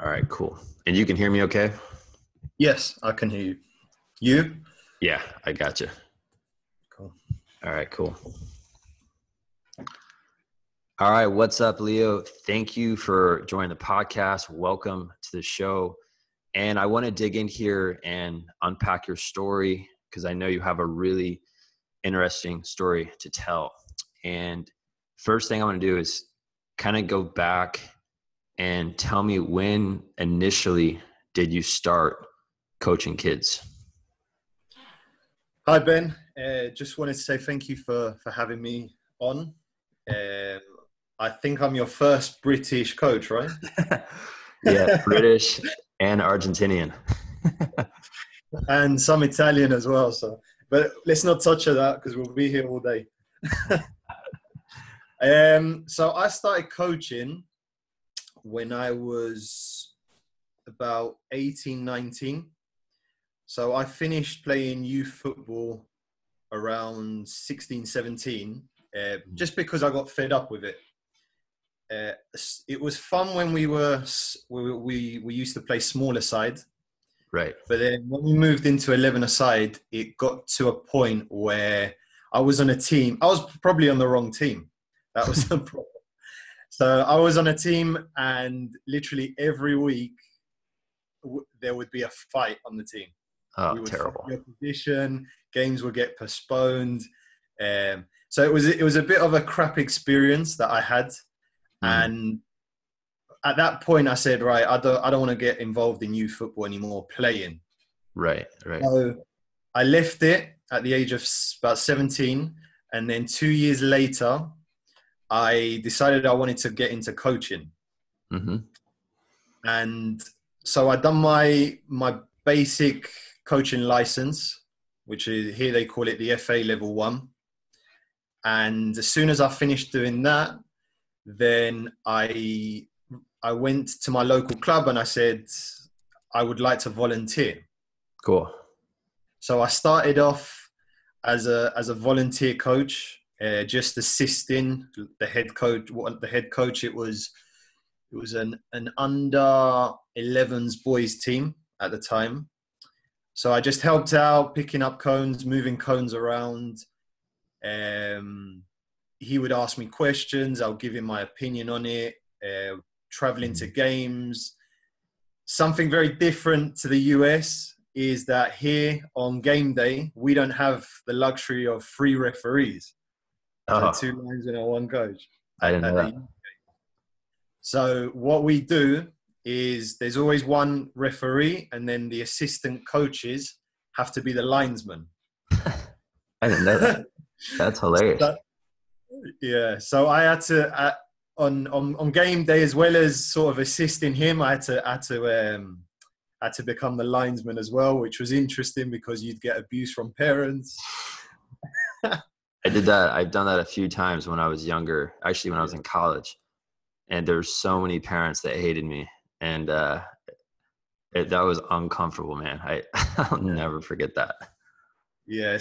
All right, cool. And you can hear me okay? Yes, I can hear you. You? Yeah, I got you. Cool. All right, cool. All right, what's up, Leo? Thank you for joining the podcast. Welcome to the show. And I want to dig in here and unpack your story because I know you have a really interesting story to tell. And first thing I want to do is kind of go back and tell me, when initially did you start coaching kids? Hi, Ben. Just wanted to say thank you for having me on. I think I'm your first British coach, right? Yeah, British and Argentinian. And some Italian as well. But let's not touch on that because we'll be here all day. So I started coaching when I was about 18, 19. So I finished playing youth football around 16, 17, just because I got fed up with it. It was fun when we used to play smaller side. Right. But then when we moved into 11-a-side, it got to a point where I was on a team. I was probably on the wrong team. That was the problem. So I was on a team, and literally every week there would be a fight on the team. Oh, we would terrible. fight the opposition. Games would get postponed. So it was a bit of a crap experience that I had. And at that point, I said, right, I don't want to get involved in youth football anymore, playing. Right. So I left it at the age of about 17. And then 2 years later, I decided I wanted to get into coaching. Mm-hmm. And so I'd done my basic coaching license, which is here they call it the FA level 1. And as soon as I finished doing that, then I went to my local club and I said, I would like to volunteer. Cool. So I started off as a volunteer coach, just assisting the head coach. The head coach, it was an under 11s boys team at the time. So I just helped out, picking up cones, moving cones around. He would ask me questions. I'll give him my opinion on it. Traveling to games. Something very different to the US is that here on game day, we don't have the luxury of 3 referees. So 2 lines and 1 coach. I didn't know that. So what we do is there's always 1 referee, and then the assistant coaches have to be the linesman. I didn't know that. That's hilarious. So I had to on game day, as well as sort of assisting him, I had to become the linesman as well, which was interesting because you'd get abuse from parents. I did that. I've done that a few times when I was younger, actually when I was in college. And there's so many parents that hated me. And that was uncomfortable, man. I'll never forget that. Yeah.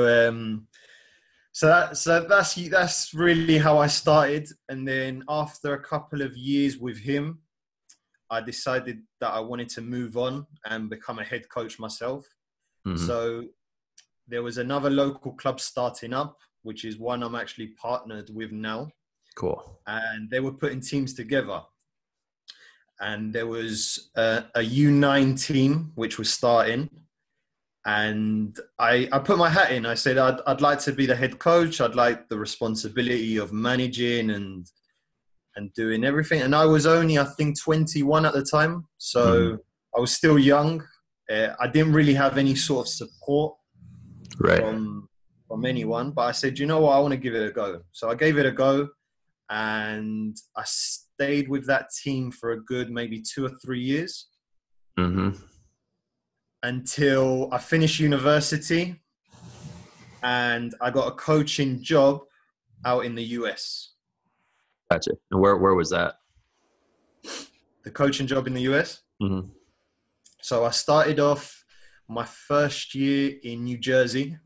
So that's really how I started. And then after a couple of years with him, I decided that I wanted to move on and become a head coach myself. Mm-hmm. So there was another local club starting up, which is one I'm actually partnered with now. Cool. And they were putting teams together. And there was a U9 team, which was starting. And I put my hat in. I said, I'd like to be the head coach. I'd like the responsibility of managing and doing everything. And I was only, I think, 21 at the time. So I was still young. I didn't really have any sort of support from anyone. But I said, you know what? I want to give it a go. So I gave it a go. And I stayed with that team for a good maybe 2 or 3 years. Mm-hmm. Until I finished university and I got a coaching job out in the US. Gotcha. And where was that? The coaching job in the US? Mm-hmm. So I started off my first year in New Jersey.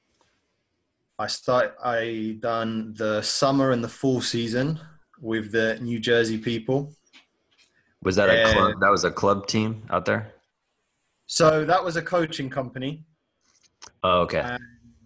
I done the summer and the fall season with the New Jersey people. Was that a Uh, club? That was a club team out there? so that was a coaching company, Oh, okay. and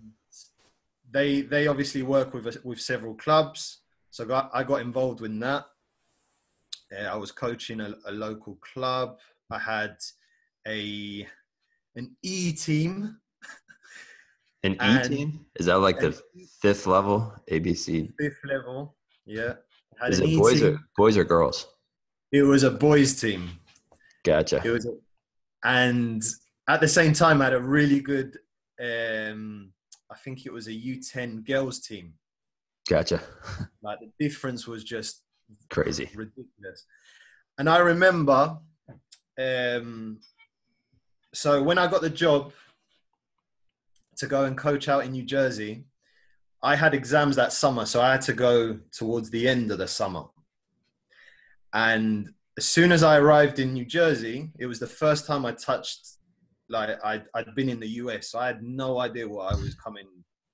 they obviously work with several clubs. So I got involved in that. I was coaching a local club. I had a an E team An E and team? Is that like an the fifth level ABC? fifth level. Yeah, I had Is an it E team. boys or girls? It was a boys team. Gotcha. It was, and at the same time, I had a really good. I think it was a U10 girls team. Gotcha. Like the difference was just Crazy. ridiculous. And I remember, um, so when I got the job to go and coach out in New Jersey, I had exams that summer, so I had to go towards the end of the summer. And as soon as I arrived in New Jersey, it was the first time I touched, like I'd been in the US, so I had no idea what I was coming.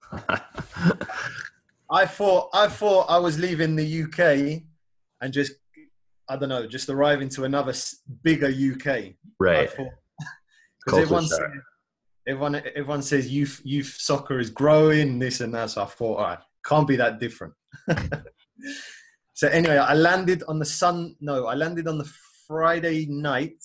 I thought I was leaving the UK and just, I don't know, just arriving to another bigger UK. I Right. thought, because Culture shock. everyone says youth soccer is growing, this and that. So I thought, all right, can't be that different. So anyway, I landed on the Friday night,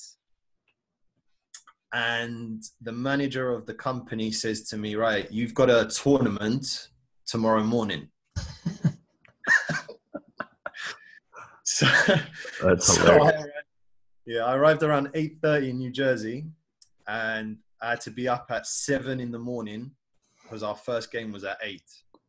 and the manager of the company says to me, right, you've got a tournament tomorrow morning. So, That's hilarious. I arrived around 8:30 in New Jersey, and I had to be up at 7 in the morning because our first game was at 8.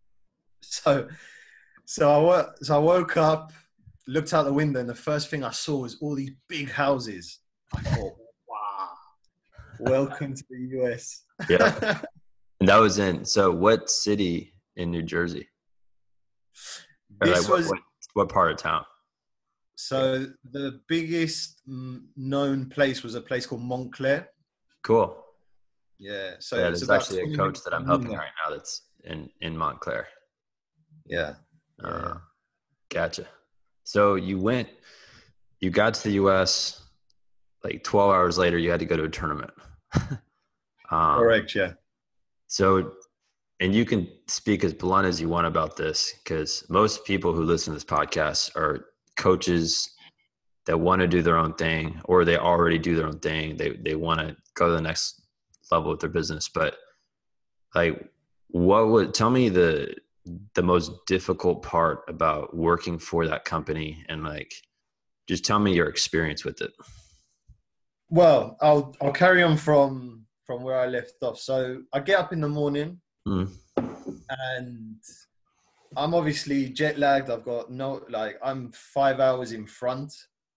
So I woke up, looked out the window, and the first thing I saw was all these big houses. I thought, wow, welcome to the US. Yeah. And that was so what city in New Jersey? Or This was, what part of town? so the biggest known place was a place called Montclair. Cool. Yeah. So Yeah, it's there's about actually a 20 coach minutes that I'm from helping Newmarket. right now that's in Montclair. Yeah. Yeah. Gotcha. So you got to the US, like 12 hours later, you had to go to a tournament. Correct. Yeah. So, and you can speak as blunt as you want about this, because most people who listen to this podcast are coaches that want to do their own thing, or they already do their own thing. They want to go to the next level with their business. But like, tell me the most difficult part about working for that company, and like, just tell me your experience with it. Well, I'll carry on from where I left off. So I get up in the morning, and I'm obviously jet lagged. I've got I'm 5 hours in front.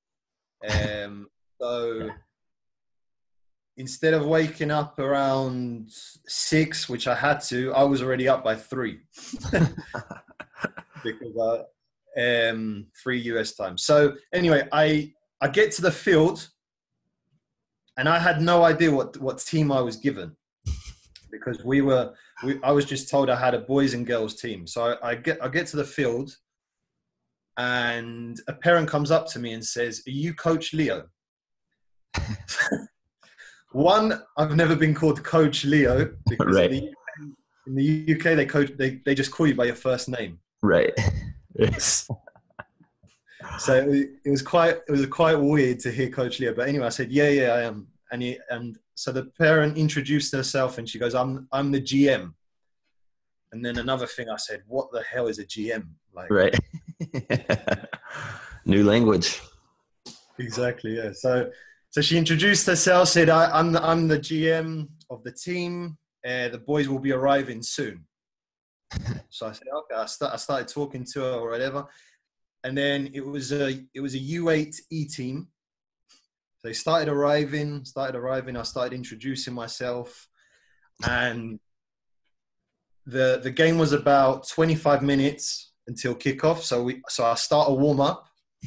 So instead of waking up around 6, which I had to, I was already up by 3 because 3 US time. So anyway, I get to the field, and I had no idea what team I was given, because I was just told I had a boys and girls team. So I get to the field, and a parent comes up to me and says, "Are you Coach Leo?" One, I've never been called Coach Leo, because Right. in the UK they just call you by your first name. Right. So it was quite weird to hear Coach Leo. But anyway, I said, yeah, I am. And so the parent introduced herself, and she goes, I'm the GM. And then another thing, I said, what the hell is a GM? Like, right. New language. Exactly. Yeah. So she introduced herself, said, I'm the GM of the team. The boys will be arriving soon. So I said, okay. I started talking to her or whatever. And then it was a U8 E team. They started arriving. I started introducing myself, and the game was about 25 minutes until kickoff. So I start a warm up.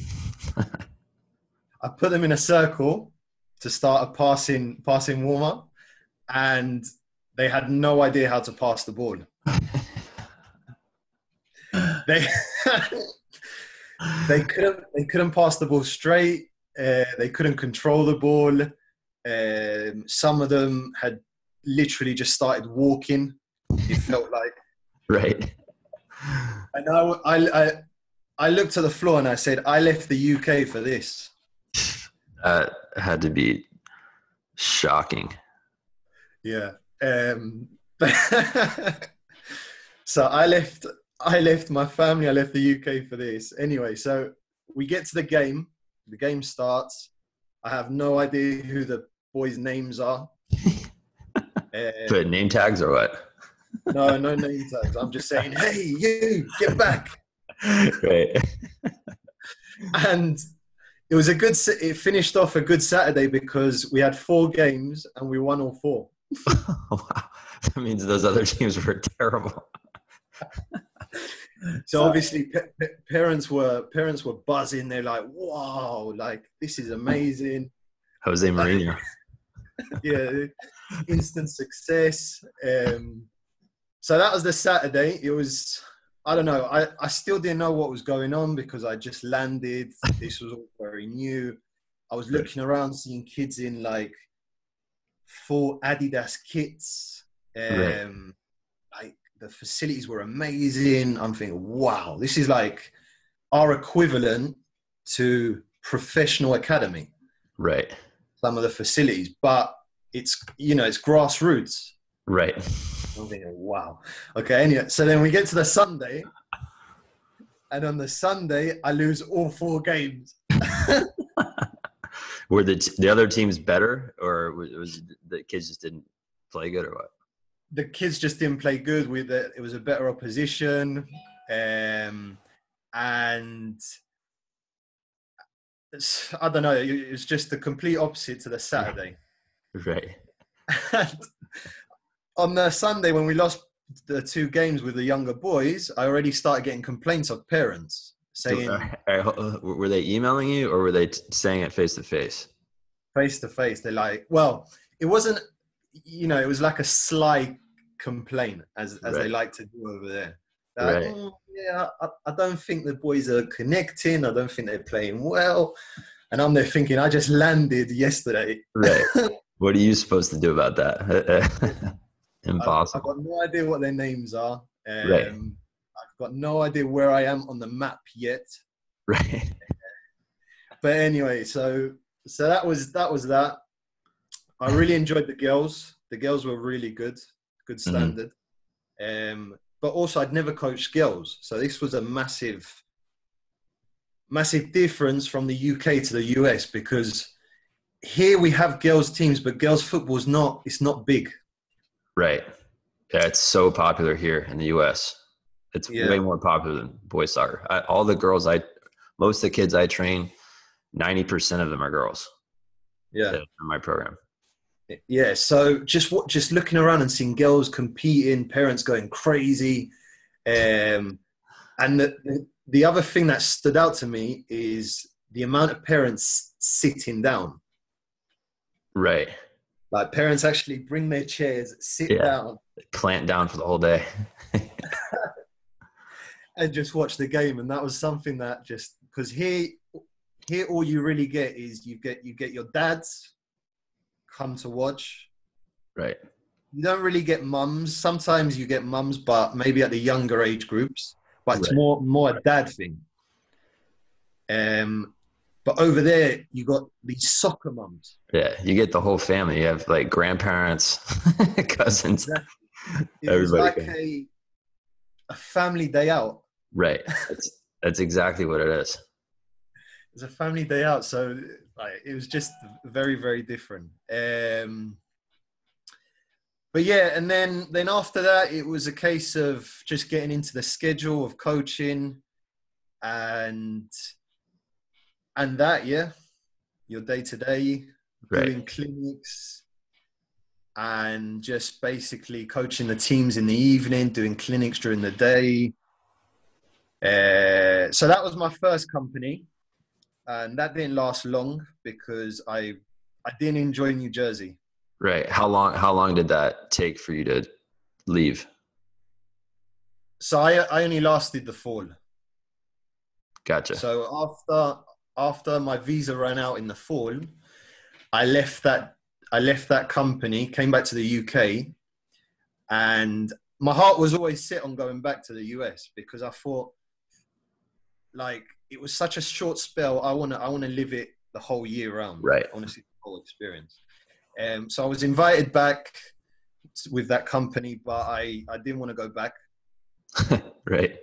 I put them in a circle to start a passing warm up, and they had no idea how to pass the ball. They couldn't pass the ball straight. They couldn't control the ball. Some of them had literally just started walking. It felt like. Right. And I looked at the floor and I said, I left the UK for this. That had to be shocking. Yeah. So I left my family. I left the UK for this. Anyway, so we get to the game. The game starts. I have no idea who the boys' names are. Put name tags or what? No name tags. I'm just saying, hey, you, get back. Right. And it finished off a good Saturday because we had 4 games and we won all 4. Wow. That means those other teams were terrible. So obviously parents were buzzing. They're like, wow, like this is amazing. Jose Mourinho. Yeah, instant success. So that was the Saturday. It was, I don't know. I still didn't know what was going on because I just landed. This was all very new. I was looking around, seeing kids in like full Adidas kits. Like the facilities were amazing. I'm thinking, wow, this is like our equivalent to professional academy. Right. Some of the facilities, but it's grassroots. Right. I'm thinking, wow. Okay, anyway, so then we get to the Sunday, and on the Sunday, I lose all 4 games. Were the other teams better, or was the kids just didn't play good, or what? The kids just didn't play good with it. It was a better opposition, and I don't know. It was just the complete opposite to the Saturday. Right. And on the Sunday, when we lost the 2 games with the younger boys, I already started getting complaints of parents saying, were they emailing you, or were they saying it face to face? Face to face. They're like, well, it wasn't, it was like a sly complaint, as they like to do over there. Like, right. Yeah, I don't think the boys are connecting. I don't think they're playing well. And I'm there thinking, I just landed yesterday. Right. What are you supposed to do about that? Impossible. I've got no idea what their names are. Right. I've got no idea where I am on the map yet. Right. But anyway, so that was that. I really enjoyed the girls. The girls were really good standard. Mm-hmm. But also, I'd never coached girls, so this was a massive difference from the UK to the US, because here we have girls teams, but girls football it's not big. Right. Yeah, it's so popular here in the US. It's way more popular than boys soccer. Most of the kids I train, 90% of them are girls. Yeah. In my program. Yeah. So just looking around and seeing girls competing, parents going crazy. And the other thing that stood out to me is the amount of parents sitting down. Right. Like parents actually bring their chairs, sit down. Plant down for the whole day. And just watch the game. And that was something that just, because here all you really get is you get your dads come to watch. Right. You don't really get mums. Sometimes you get mums, but maybe at the younger age groups. But it's more a dad thing. But over there, you got these soccer mums. Yeah, you get the whole family. You have like grandparents, cousins. Exactly. It was like a family day out. Right. That's exactly what it is. It's a family day out. So it was just very, very different. But yeah, and then after that, it was a case of just getting into the schedule of coaching and that, your day-to-day, doing clinics and just basically coaching the teams in the evening, doing clinics during the day. So that was my first company, and that didn't last long because I didn't enjoy New Jersey. Right. How long did that take for you to leave? So I only lasted the fall. Gotcha. So after my visa ran out in the fall, I left that company, came back to the UK, and my heart was always set on going back to the US because I thought, like, it was such a short spell. I want to live it the whole year round. Right. I want to see the whole experience. So I was invited back with that company, but I didn't want to go back. Right.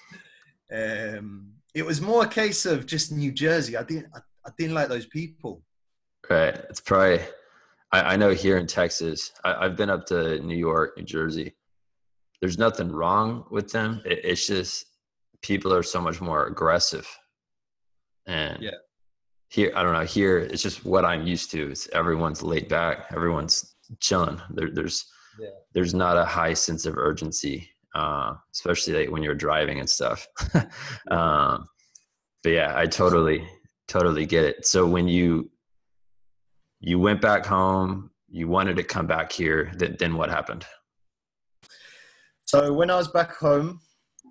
It was more a case of just New Jersey. I didn't like those people. Right. It's probably, I know here in Texas, I've been up to New York, New Jersey. There's nothing wrong with them. It's just people are so much more aggressive. And Yeah. here, I don't know, here it's just what I'm used to. It's everyone's laid back. Everyone's chilling. There's not a high sense of urgency, especially like when you're driving and stuff. But yeah, I totally get it. So when you went back home, you wanted to come back here, then what happened? So when I was back home,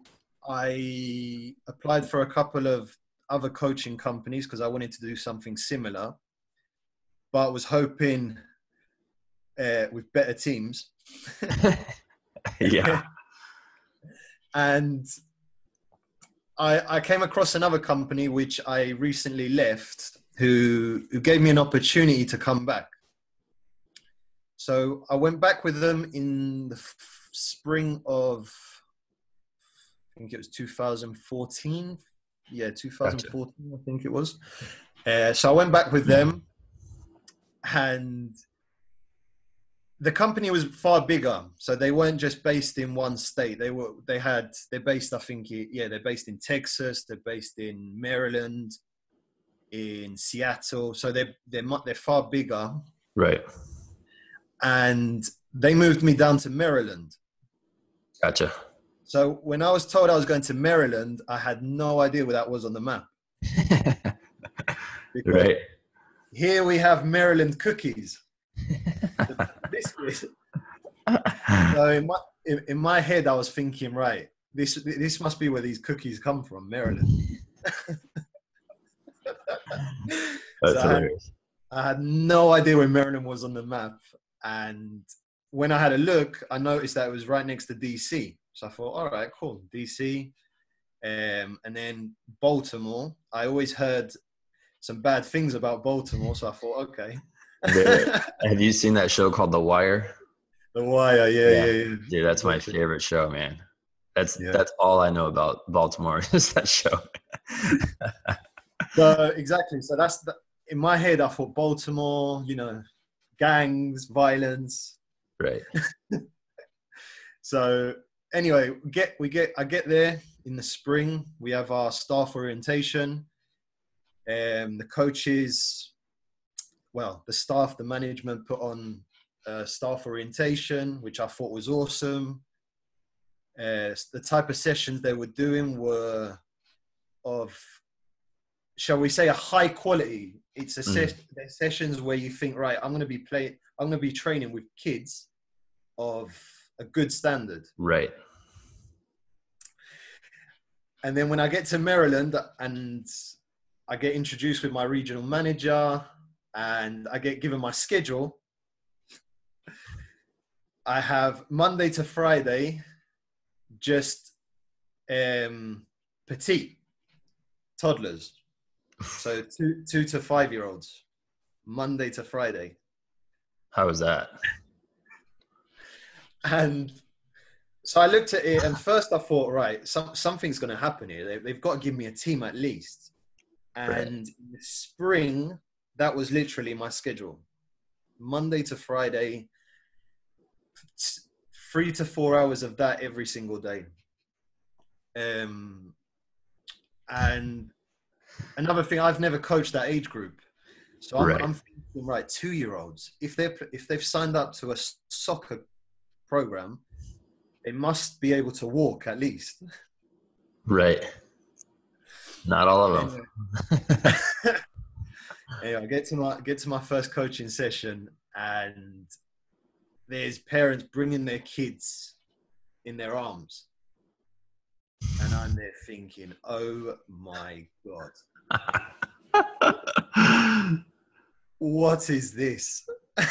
I applied for a couple of other coaching companies because I wanted to do something similar, but was hoping with better teams. Yeah. And I came across another company which I recently left who gave me an opportunity to come back. So I went back with them in the spring of, I think it was 2014. Yeah, 2014, gotcha. I think it was. So I went back with them, and the company was far bigger. So they weren't just based in one state. They're based, I think, they're based in Texas. They're based in Maryland, in Seattle. So they're far bigger. Right. And they moved me down to Maryland. Gotcha. So when I was told I was going to Maryland, I had no idea where that was on the map. Right. Here we have Maryland cookies. Biscuits. So in my head, I was thinking, right, this must be where these cookies come from, Maryland. That's hilarious. I had no idea where Maryland was on the map. And when I had a look, I noticed that it was right next to DC. So I thought, all right, cool, DC. And then Baltimore. I always heard some bad things about Baltimore, so I thought, okay. Have you seen that show called The Wire? The Wire, yeah. Dude, that's my favorite show, man. That's all I know about Baltimore is that show. So exactly. So in my head, I thought Baltimore, gangs, violence. Right. So anyway, I get there in the spring. We have our staff orientation. The coaches, the staff, the management put on staff orientation, which I thought was awesome. The type of sessions they were doing were of, shall we say, a high quality. It's they're sessions where you think, right, I'm going to be training with kids of a good standard. Right. And then when I get to Maryland and I get introduced with my regional manager and I get given my schedule, I have Monday to Friday, just petite toddlers. So 2 to 5 year olds, Monday to Friday. How was that? And so I looked at it, and first I thought, right, something's going to happen here. They've got to give me a team at least. And in the spring, that was literally my schedule. Monday to Friday, 3 to 4 hours of that every single day. And another thing, I've never coached that age group. So I'm thinking, right, 2-year-olds, if they've signed up to a soccer program, they must be able to walk at least. Right. Not all of them. Anyway, I get to my first coaching session, and there's parents bringing their kids in their arms. And I'm there thinking, oh my God. what is this?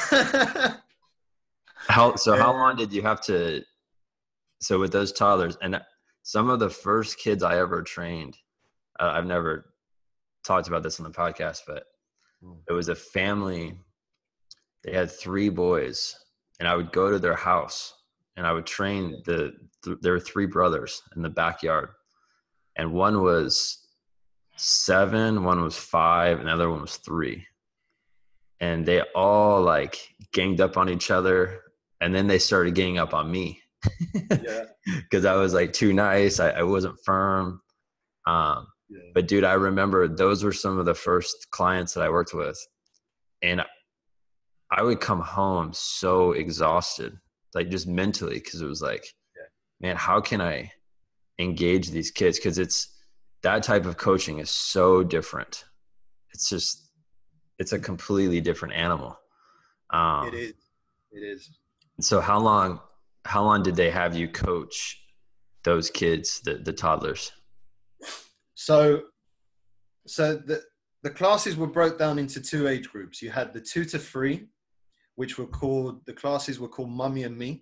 How long did you have to? So with those toddlers, and some of the first kids I ever trained, I've never talked about this on the podcast, but it was a family. They had 3 boys, and I would go to their house and I would train there were 3 brothers in the backyard, and one was 7, one was 5, and the other one was 3. And they all like ganged up on each other, and then they started ganging up on me. Yeah. Because I was like too nice. I wasn't firm. But dude, I remember those were some of the first clients that I worked with. And I would come home so exhausted, like just mentally, because it was like, man, how can I engage these kids? Because that type of coaching is so different. It's a completely different animal. It is. So how long did they have you coach those kids, the toddlers? So the classes were broke down into 2 age groups. You had the 2 to 3, which the classes were called Mummy and Me.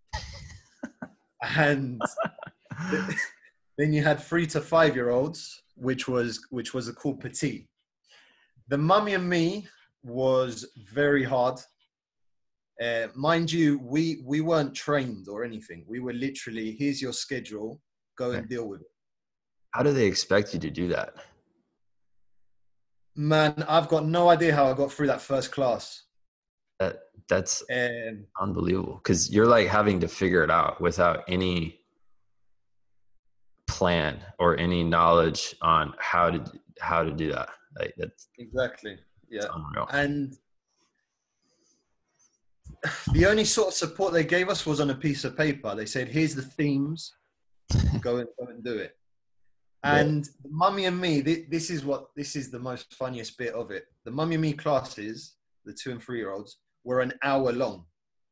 And then you had 3 to 5-year-olds, which was called Petit. The Mummy and Me was very hard. Mind you, we weren't trained or anything. We were literally, here's your schedule, go and deal with it. How do they expect you to do that? Man, I've got no idea how I got through that first class. That's unbelievable, because you're like having to figure it out without any plan or any knowledge on how to do that. Like that's exactly, yeah. Unreal. And the only sort of support they gave us was on a piece of paper. They said, "Here's the themes, go and do it." And the Mummy and Me, this is the most funniest bit of it. The Mummy and Me classes, the 2 and 3-year-olds, were an hour long.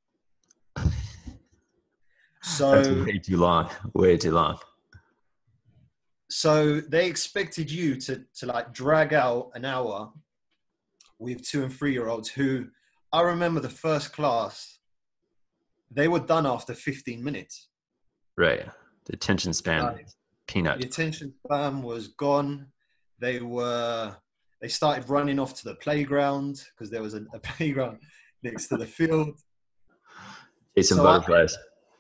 So that's way too long. Way too long. So they expected you to like drag out an hour with 2 and 3-year-olds who, I remember the first class, they were done after 15 minutes. Right. The attention span, peanut. The attention span was gone. They started running off to the playground because there was a playground next to the field. Chasing butterflies.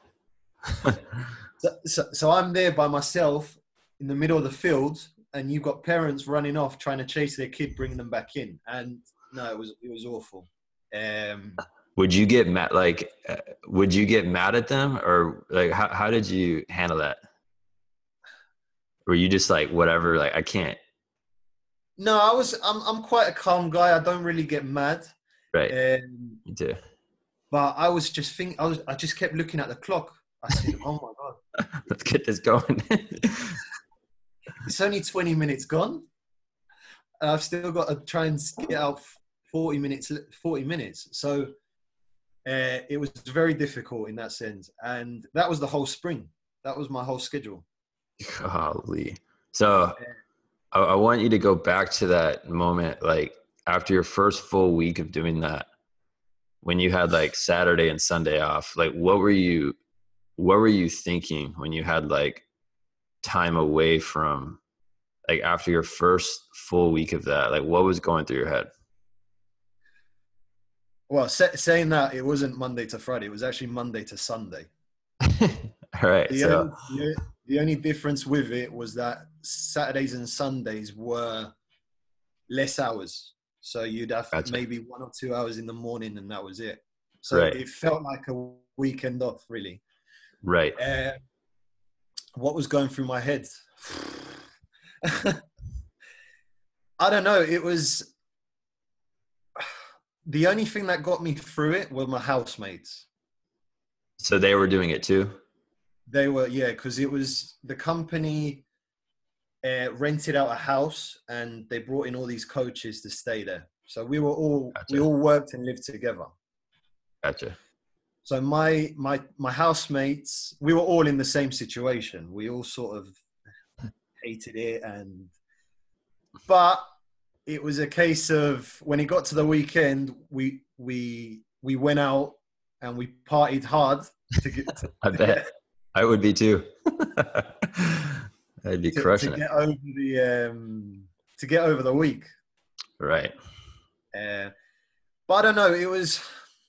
So I'm there by myself in the middle of the field, and you've got parents running off trying to chase their kid, bringing them back in. And no, it was awful. Would you get mad? Like, would you get mad at them, or like, how did you handle that? Were you just like, whatever, like, I can't? No, I'm quite a calm guy. I don't really get mad. Right. Me too. But I was just thinking, I just kept looking at the clock. I said, oh my God. Let's get this going. It's only 20 minutes gone. I've still got to try and get out 40 minutes. So it was very difficult in that sense. And that was the whole spring. That was my whole schedule. Golly. So I want you to go back to that moment, like after your first full week of doing that, when you had like Saturday and Sunday off, like what were you thinking when you had like time away from, like after your first full week of that, like what was going through your head? Well, saying that, it wasn't Monday to Friday. It was actually Monday to Sunday. All right. The only difference with it was that Saturdays and Sundays were less hours. So you'd have maybe 1 or 2 hours in the morning, and that was it. So It felt like a weekend off, really. Right. What was going through my head? I don't know. It was the only thing that got me through it were my housemates. So they were doing it too? They were, yeah, because it was the company rented out a house, and they brought in all these coaches to stay there. So we all worked and lived together. Gotcha. So my housemates, we were all in the same situation. We all sort of hated it, but it was a case of when it got to the weekend, we went out and we partied hard to get I bet I would be too. I'd be to crushing it. get over to get over the week. Right. But I don't know. It was.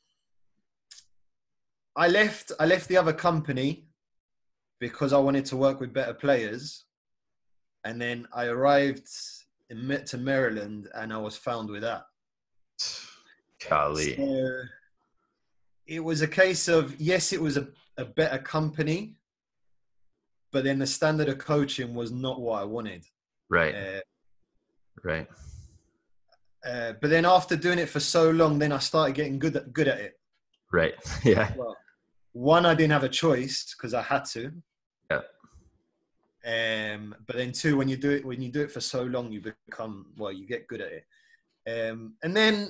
I left the other company because I wanted to work with better players, and then I arrived to Maryland, and I was found with that. Golly. So it was a case of, yes, it was a better company, but then the standard of coaching was not what I wanted. Right. Right. But then after doing it for so long, then I started getting good at it. Right. Yeah. Well, one, I didn't have a choice because I had to. Yeah. But then two, when you do it for so long, you get good at it. And then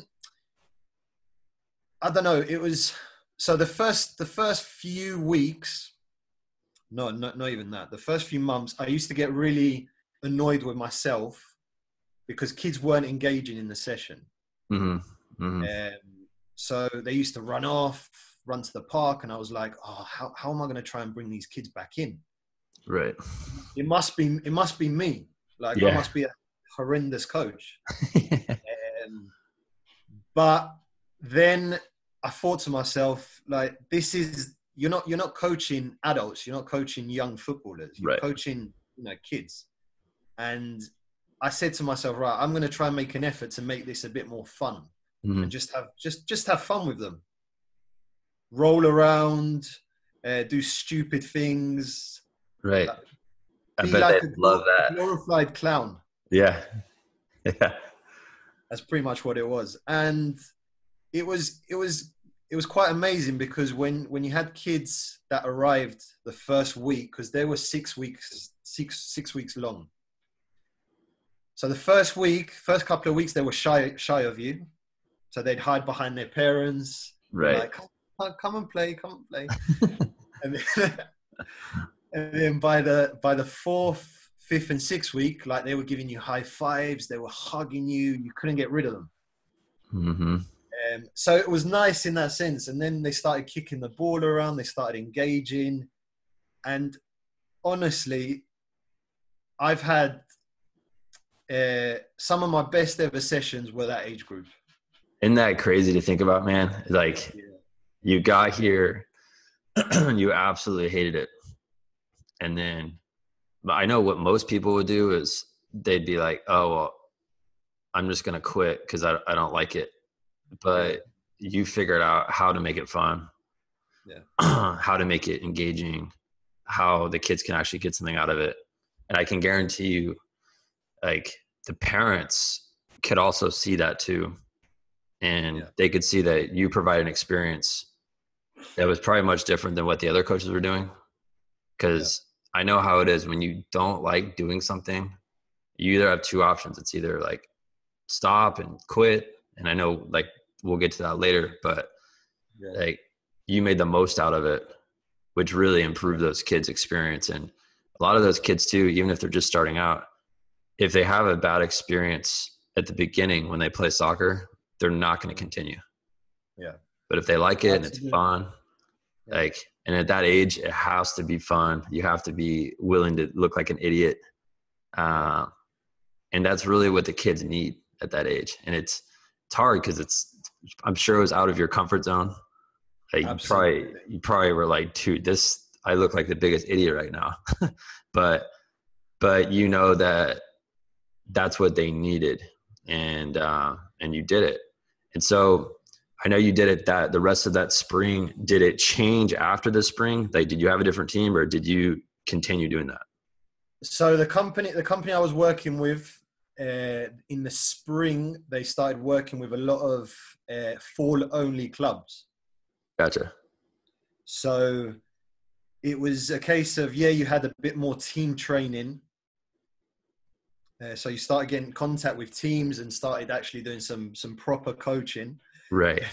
I don't know. It was so the first few weeks. No, not even that. The first few months, I used to get really annoyed with myself because kids weren't engaging in the session. Mm-hmm. Mm-hmm. So they used to run to the park, and I was like, oh, how am I going to try and bring these kids back in? Right. It must be me. Like, yeah. I must be a horrendous coach. But then I thought to myself, like, you're not coaching adults. You're not coaching young footballers. You're right. coaching, kids. And I said to myself, right, I'm going to try and make an effort to make this a bit more fun, mm-hmm. and just have fun with them. Roll around, do stupid things. Right. I Be bet like they love that. Glorified clown. Yeah. Yeah. That's pretty much what it was. And it was quite amazing because when you had kids that arrived the first week, because they were 6 weeks long. So the first couple of weeks, they were shy of you. So they'd hide behind their parents. Right. Like, come and play. and then by the fourth, fifth, and sixth week, like, they were giving you high fives. They were hugging you. You couldn't get rid of them. Mm-hmm. So it was nice in that sense. And then they started kicking the ball around. They started engaging. And honestly, I've had some of my best ever sessions were that age group. Isn't that crazy to think about, man? Like, you got here, you absolutely hated it. And then, but I know what most people would do is they'd be like, oh, well, I'm just going to quit because I don't like it. But you figured out how to make it fun, how to make it engaging, how the kids can actually get something out of it. And I can guarantee you, like, the parents could also see that too. And they could see that you provide an experience that was probably much different than what the other coaches were doing. Because I know how it is when you don't like doing something, you either have two options. It's either like stop and quit. And I know, like, we'll get to that later, but like, you made the most out of it, which really improved those kids' experience. And a lot of those kids too, even if they're just starting out, if they have a bad experience at the beginning when they play soccer, they're not going to continue. Yeah. But if they like it and it's fun, like, and at that age, it has to be fun. You have to be willing to look like an idiot. And that's really what the kids need at that age. And it's hard because I'm sure it was out of your comfort zone. Like, you probably were like, dude, I look like the biggest idiot right now. but you know that's what they needed. And you did it. And so I know you did it the rest of that spring. Did it change after the spring? Like, did you have a different team, or did you continue doing that? So the company I was working with in the spring, they started working with a lot of fall-only clubs. Gotcha. So it was a case of, you had a bit more team training. So you started getting contact with teams and started actually doing some proper coaching. Right.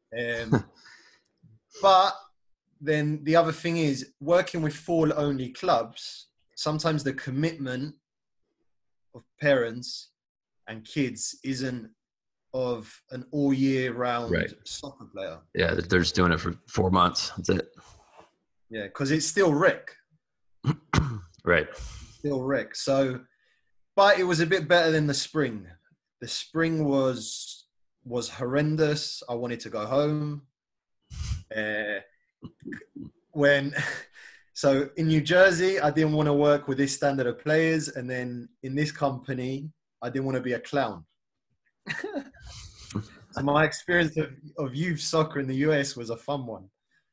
But then the other thing is, working with fall-only clubs, sometimes the commitment of parents and kids isn't of an all year round Right. soccer player. Yeah, they're just doing it for 4 months. That's it. Yeah, because it's still rec. Right. Still rec. So, but it was a bit better than the spring. The spring was horrendous. I wanted to go home. When so in New Jersey, I didn't want to work with this standard of players, and then in this company, I didn't want to be a clown. So my experience of youth soccer in the US was a fun one.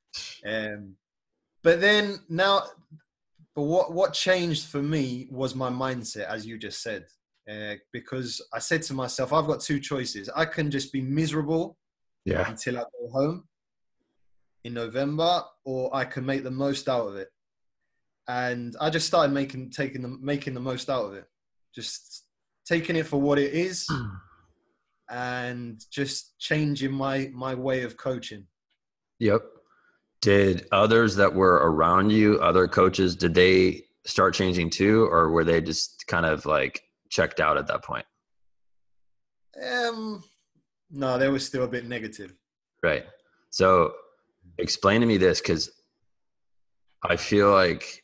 But then now, but what changed for me was my mindset, as you just said, because I said to myself, I've got two choices. I can just be miserable until I go home in November, or I can make the most out of it. And I just started making the most out of it, just taking it for what it is, and just changing my way of coaching. Yep. Did others that were around you, other coaches, did they start changing too, or were they just kind of like checked out at that point? No, they were still a bit negative. Right. So explain to me this, because I feel like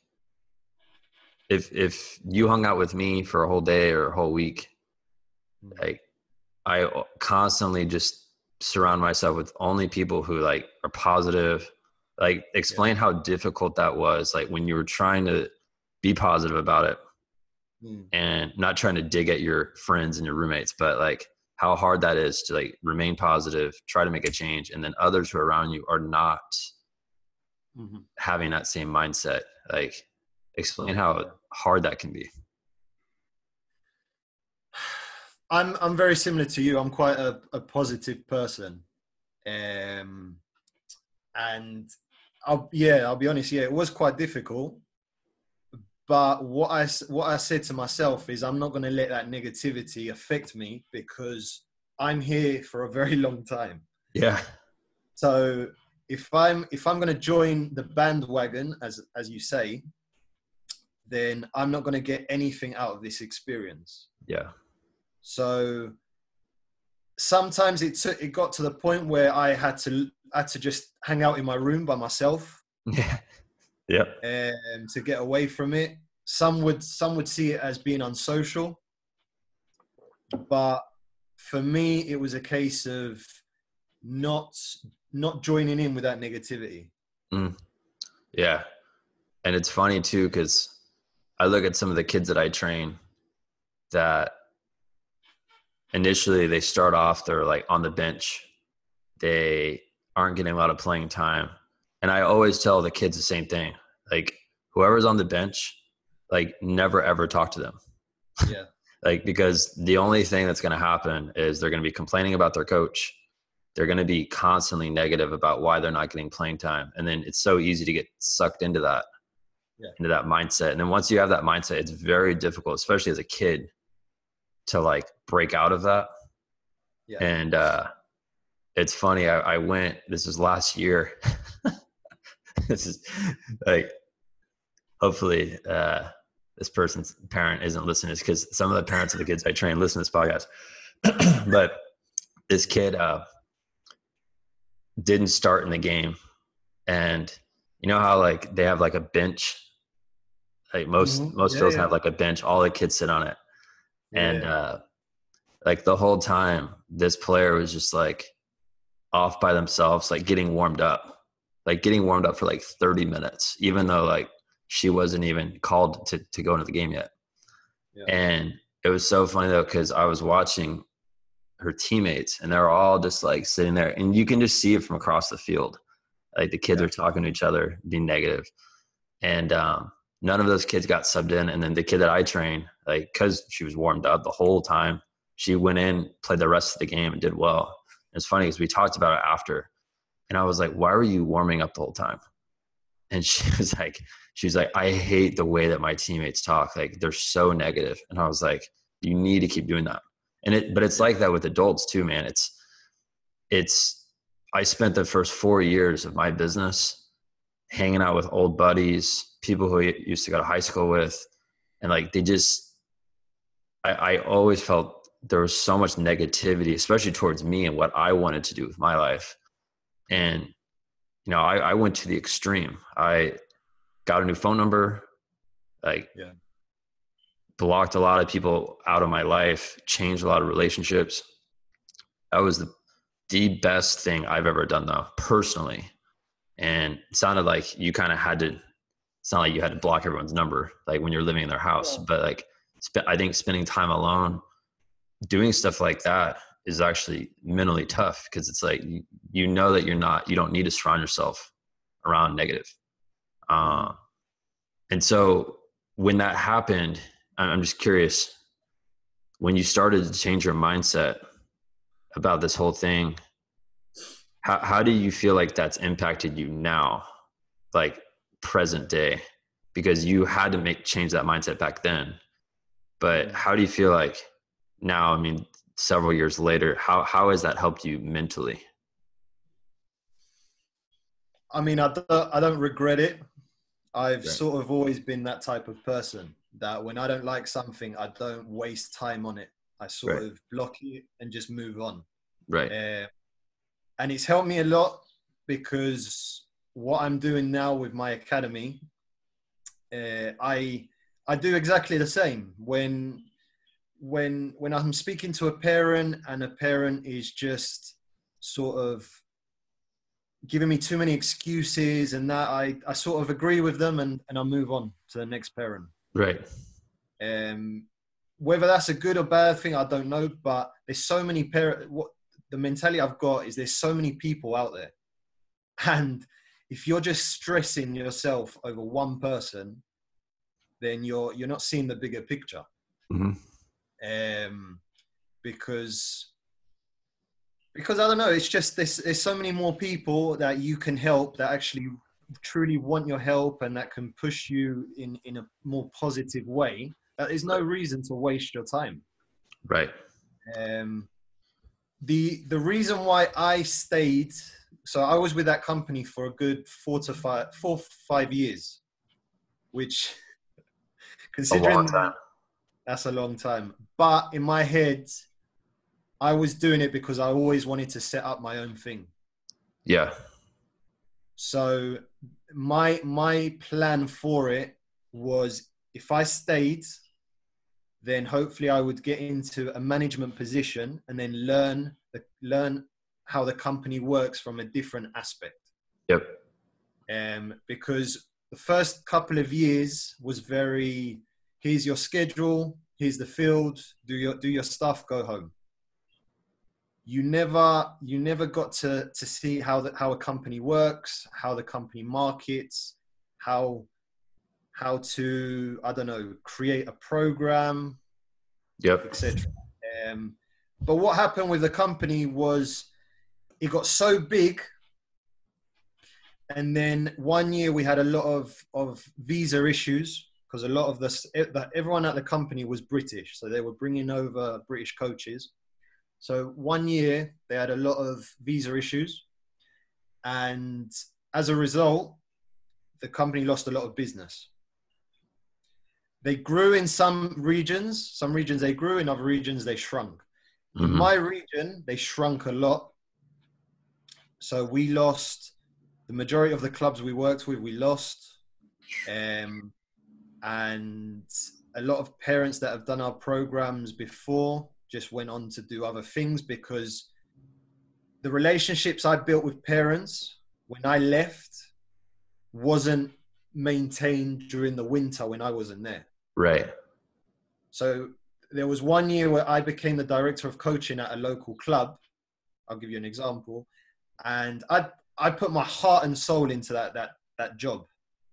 if you hung out with me for a whole day or a whole week, like I constantly just surround myself with only people who like are positive. Like explain how difficult that was, like when you were trying to be positive about it and not trying to dig at your friends and your roommates, but like how hard that is to like remain positive, try to make a change. And then others who are around you are not having that same mindset. Like explain how hard that can be. I'm very similar to you. I'm quite a positive person. And I'll be honest. Yeah, it was quite difficult. But what I said to myself is, I'm not going to let that negativity affect me, because I'm here for a very long time. Yeah. So if I'm going to join the bandwagon, as you say, then I'm not going to get anything out of this experience. Yeah. So sometimes it got to the point where I had to just hang out in my room by myself. Yeah. Yep. And to get away from it. Some would see it as being unsocial, but for me, it was a case of not joining in with that negativity. Yeah. And it's funny too, because I look at some of the kids that I train that initially they start off, they're like on the bench. They aren't getting a lot of playing time. And I always tell the kids the same thing. Like whoever's on the bench, like never ever talk to them. Yeah. Like, because the only thing that's going to happen is they're going to be complaining about their coach. They're going to be constantly negative about why they're not getting playing time. And then it's so easy to get sucked into that, into that mindset. And then once you have that mindset, it's very difficult, especially as a kid, to like break out of that. Yeah. And it's funny. I went, this was last year. This is like, hopefully this person's parent isn't listening, because some of the parents of the kids I train listen to this podcast. But this kid didn't start in the game. And you know how like they have like a bench, like most fields have like a bench, all the kids sit on it. And like the whole time this player was just like off by themselves, like getting warmed up for like 30 minutes, even though like she wasn't even called to go into the game yet. Yeah. And it was so funny though, because I was watching her teammates and they're all just like sitting there, and you can just see it from across the field. Like the kids are talking to each other, being negative. And none of those kids got subbed in. And then the kid that I train, like, because she was warmed up the whole time, she went in, played the rest of the game and did well. It's funny because we talked about it after, and I was like, why were you warming up the whole time? And she was like, I hate the way that my teammates talk. Like they're so negative. And I was like, you need to keep doing that. But it's like that with adults too, man. I spent the first 4 years of my business hanging out with old buddies, people who I used to go to high school with. And like, I always felt there was so much negativity, especially towards me and what I wanted to do with my life. And, you know, I went to the extreme. I got a new phone number, like blocked a lot of people out of my life, changed a lot of relationships. That was the best thing I've ever done though, personally. And it sounded like you kind of had to, it's not like you had to block everyone's number, like when you're living in their house, but like, I think spending time alone, doing stuff like that is actually mentally tough, because it's like, you know that you don't need to surround yourself around negative. And so when that happened, I'm just curious, when you started to change your mindset about this whole thing, how do you feel like that's impacted you now, like present day? Because you had to change that mindset back then. But how do you feel like now, I mean, several years later, how has that helped you mentally? I mean, I don't regret it. I've sort of always been that type of person that when I don't like something, I don't waste time on it. I sort of block it and just move on. Right. And it's helped me a lot, because what I'm doing now with my academy, I do exactly the same. When I'm speaking to a parent and a parent is just sort of giving me too many excuses and that, I sort of agree with them and I move on to the next parent. Right. Whether that's a good or bad thing, I don't know, but there's so many what the mentality I've got is there's so many people out there. And if you're just stressing yourself over one person, then you're not seeing the bigger picture. Because I don't know, it's just there's so many more people that you can help that actually truly want your help and that can push you in a more positive way. There's no reason to waste your time. Right. The reason why I stayed, so I was with that company for a good 4 to 5 years, which considering a long time. That's a long time. But in my head, I was doing it because I always wanted to set up my own thing. Yeah. So my plan for it was, if I stayed, then hopefully I would get into a management position and then learn how the company works from a different aspect. Yep. Because the first couple of years was very, here's your schedule, here's the field, do your stuff, go home. You never got to see how a company works, how the company markets, how to, I don't know, create a program, etc. But what happened with the company was it got so big, and then one year we had a lot of visa issues, because a lot of everyone at the company was British, so they were bringing over British coaches. So one year they had a lot of visa issues, and as a result, the company lost a lot of business. They grew in some regions they grew, in other regions they shrunk. In my region, they shrunk a lot. So we lost the majority of the clubs we worked with, we lost. And a lot of parents that have done our programs before just went on to do other things, because the relationships I built with parents when I left wasn't maintained during the winter when I wasn't there. Right. So there was one year where I became the director of coaching at a local club. I'll give you an example. And I put my heart and soul into that job.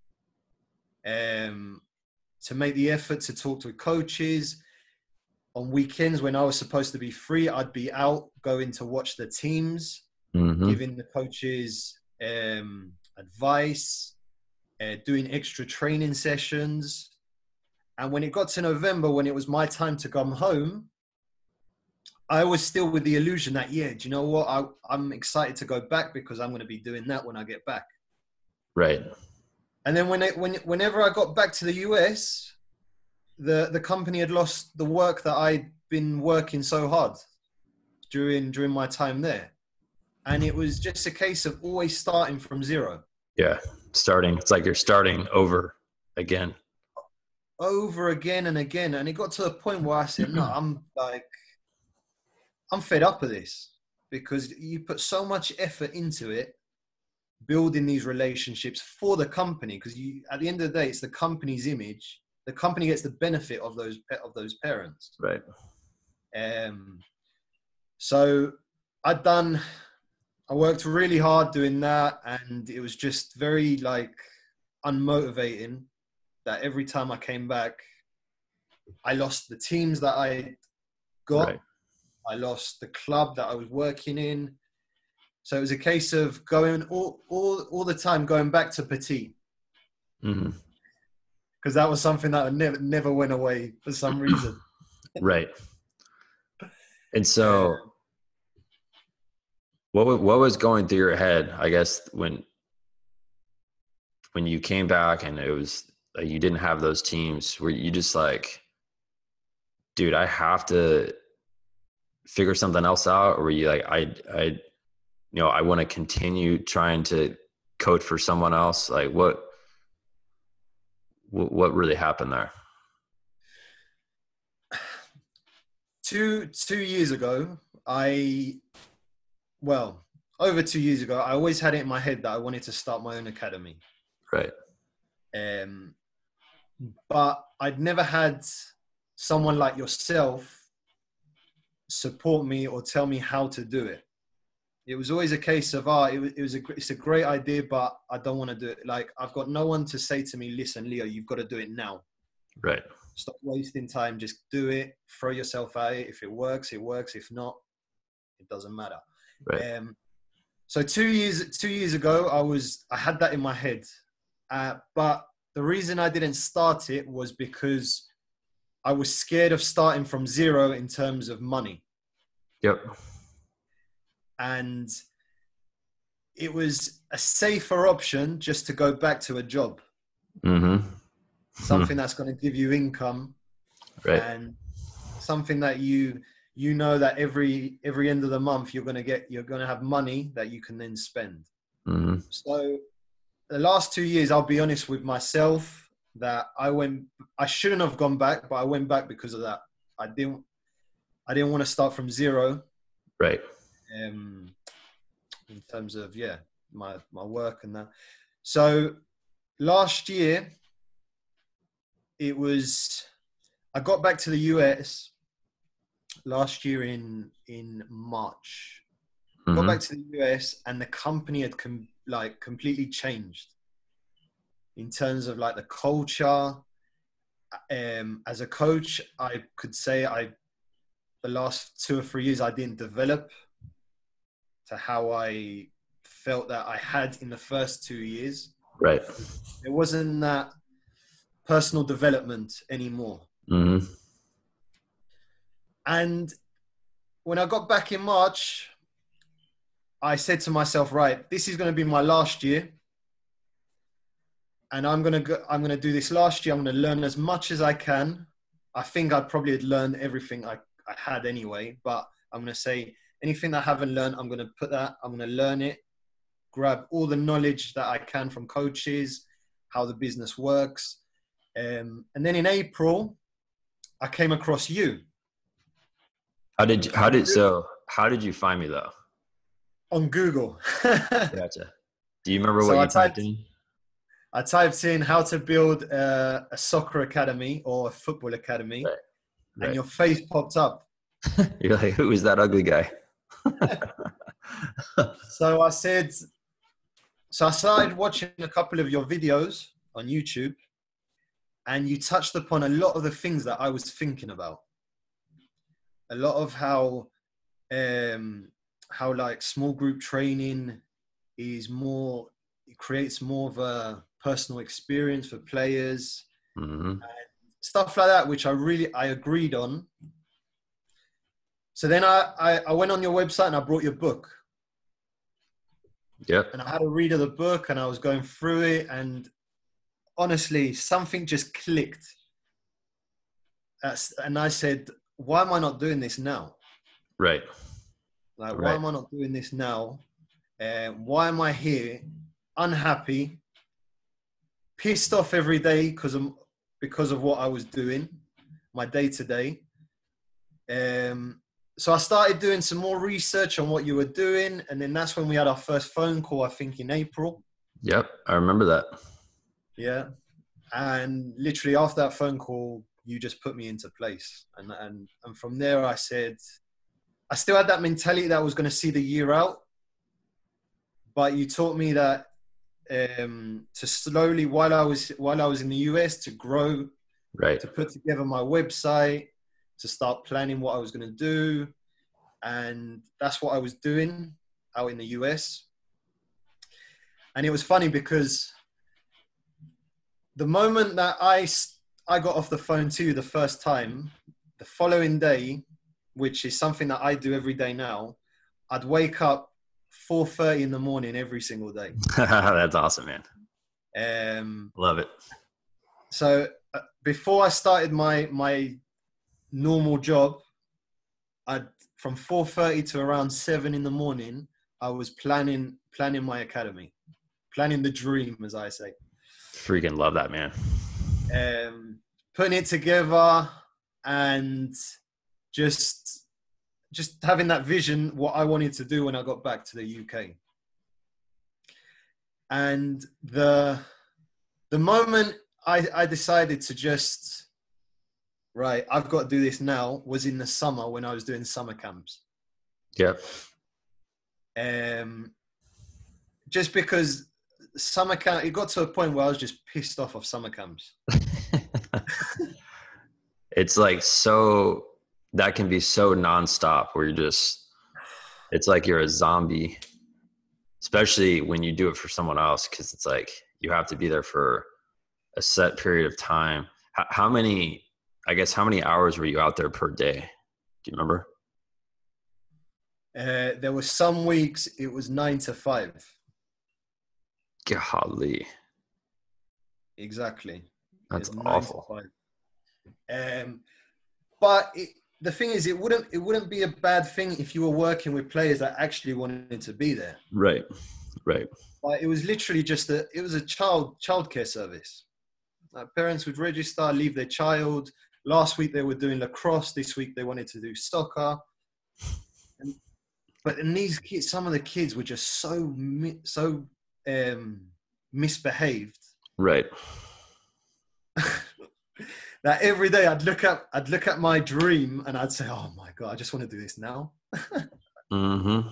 To make the effort to talk to coaches. On weekends when I was supposed to be free, I'd be out going to watch the teams, giving the coaches advice, doing extra training sessions. And when it got to November, when it was my time to come home, I was still with the illusion that, do you know what? I'm excited to go back because I'm going to be doing that when I get back. Right. And then whenever I got back to the US, the company had lost the work that I been working so hard during my time there. And it was just a case of always starting from zero. Yeah. It's like you're starting over again. Over again and again. And it got to the point where I said, no, I'm fed up of this, because you put so much effort into it, building these relationships for the company, because at the end of the day, it's the company's image. The company gets the benefit of those parents. Right. So I worked really hard doing that, and it was just very like unmotivating that every time I came back, I lost the teams that I got. Right. I lost the club that I was working in. So it was a case of going all the time, going back to petite. Mm-hmm. Because that was something that never went away for some reason. Right. And so what was going through your head, I guess, when you came back and it was like you didn't have those teams? Were you just like, dude, I have to figure something else out? Or were you like, I want to continue trying to coach for someone else? Like what really happened there? 2 years ago, over 2 years ago, I always had it in my head that I wanted to start my own academy. Right. But I'd never had someone like yourself support me or tell me how to do it. It was always a case of, it's a great idea, but I don't want to do it. Like, I've got no one to say to me, listen, Leo, you've got to do it now. Right. Stop wasting time. Just do it. Throw yourself at it. If it works, it works. If not, it doesn't matter. Right. So 2 years ago, I had that in my head. But the reason I didn't start it was because I was scared of starting from zero in terms of money. Yep. And it was a safer option just to go back to a job. Mm-hmm. Something that's going to give you income. Right. And something that you know that every end of the month you're going to have money that you can then spend. Mm-hmm. So the last 2 years, I'll be honest with myself, that I shouldn't have gone back, but I went back because of that. I didn't want to start from zero. Right. In terms of, my work and that. So last year, I got back to the US last year in March. Mm-hmm. Got back to the US, and the company had completely changed in terms of like the culture. As a coach, I could say the last 2 or 3 years, I didn't develop to how I felt that I had in the first 2 years. Right. There wasn't that personal development anymore. Mm-hmm. And when I got back in March, I said to myself, right, this is going to be my last year. And I'm going to do this last year. I'm going to learn as much as I can. I think I probably had learned everything I had anyway, but I'm going to say anything that I haven't learned, I'm going to learn it, grab all the knowledge that I can from coaches, how the business works. And then in April, I came across you. How did you find me though? On Google. Gotcha. Do you remember what you typed in? I typed in how to build a soccer academy or a football academy, right. And your face popped up. You're like, who is that ugly guy? So I started watching a couple of your videos on YouTube, and you touched upon a lot of the things that I was thinking about. A lot of how like small group training creates more of a personal experience for players, mm-hmm. and stuff like that, which I agreed on. So then I went on your website and I brought your book. Yep. And I had a read of the book and I was going through it, and honestly, something just clicked. And I said, why am I not doing this now? Right. Like, why Right. am I not doing this now? Why am I here, unhappy, pissed off every day because of what I was doing, my day to day. So I started doing some more research on what you were doing, and then that's when we had our first phone call, I think in April. Yep. I remember that. Yeah. And literally after that phone call, you just put me into place. And from there, I said, I still had that mentality that I was going to see the year out. But you taught me that to slowly, while I was in the US, to grow, Right. to put together my website, to start planning what I was going to do. And that's what I was doing out in the US. And it was funny because the moment that I got off the phone to you the first time, the following day, which is something that I do every day now, I'd wake up 4:30 in the morning every single day. That's awesome, man. Love it. So before I started my normal job, from 4:30 to around 7 in the morning, I was planning my academy, planning the dream, as I say. Freaking love that, man. Putting it together and just having that vision, what I wanted to do when I got back to the UK. And the moment I decided to just, right, I've got to do this now, was in the summer when I was doing summer camps. Yep. Just because summer camp, it got to a point where I was just pissed off of summer camps. It's like that can be so nonstop where it's like you're a zombie, especially when you do it for someone else, because it's like you have to be there for a set period of time. How many hours were you out there per day? Do you remember? There were some weeks it was 9 to 5. Golly. Exactly. That's It's 9 awful. to 5. But the thing is, it wouldn't be a bad thing if you were working with players that actually wanted to be there. Right. Right. But it was literally just a childcare service. Parents would register, leave their child. Last week they were doing lacrosse. This week they wanted to do soccer. But in these kids, some of the kids were just so misbehaved. Right. That every day I'd look at my dream and I'd say, "Oh my God, I just want to do this now." Mm-hmm.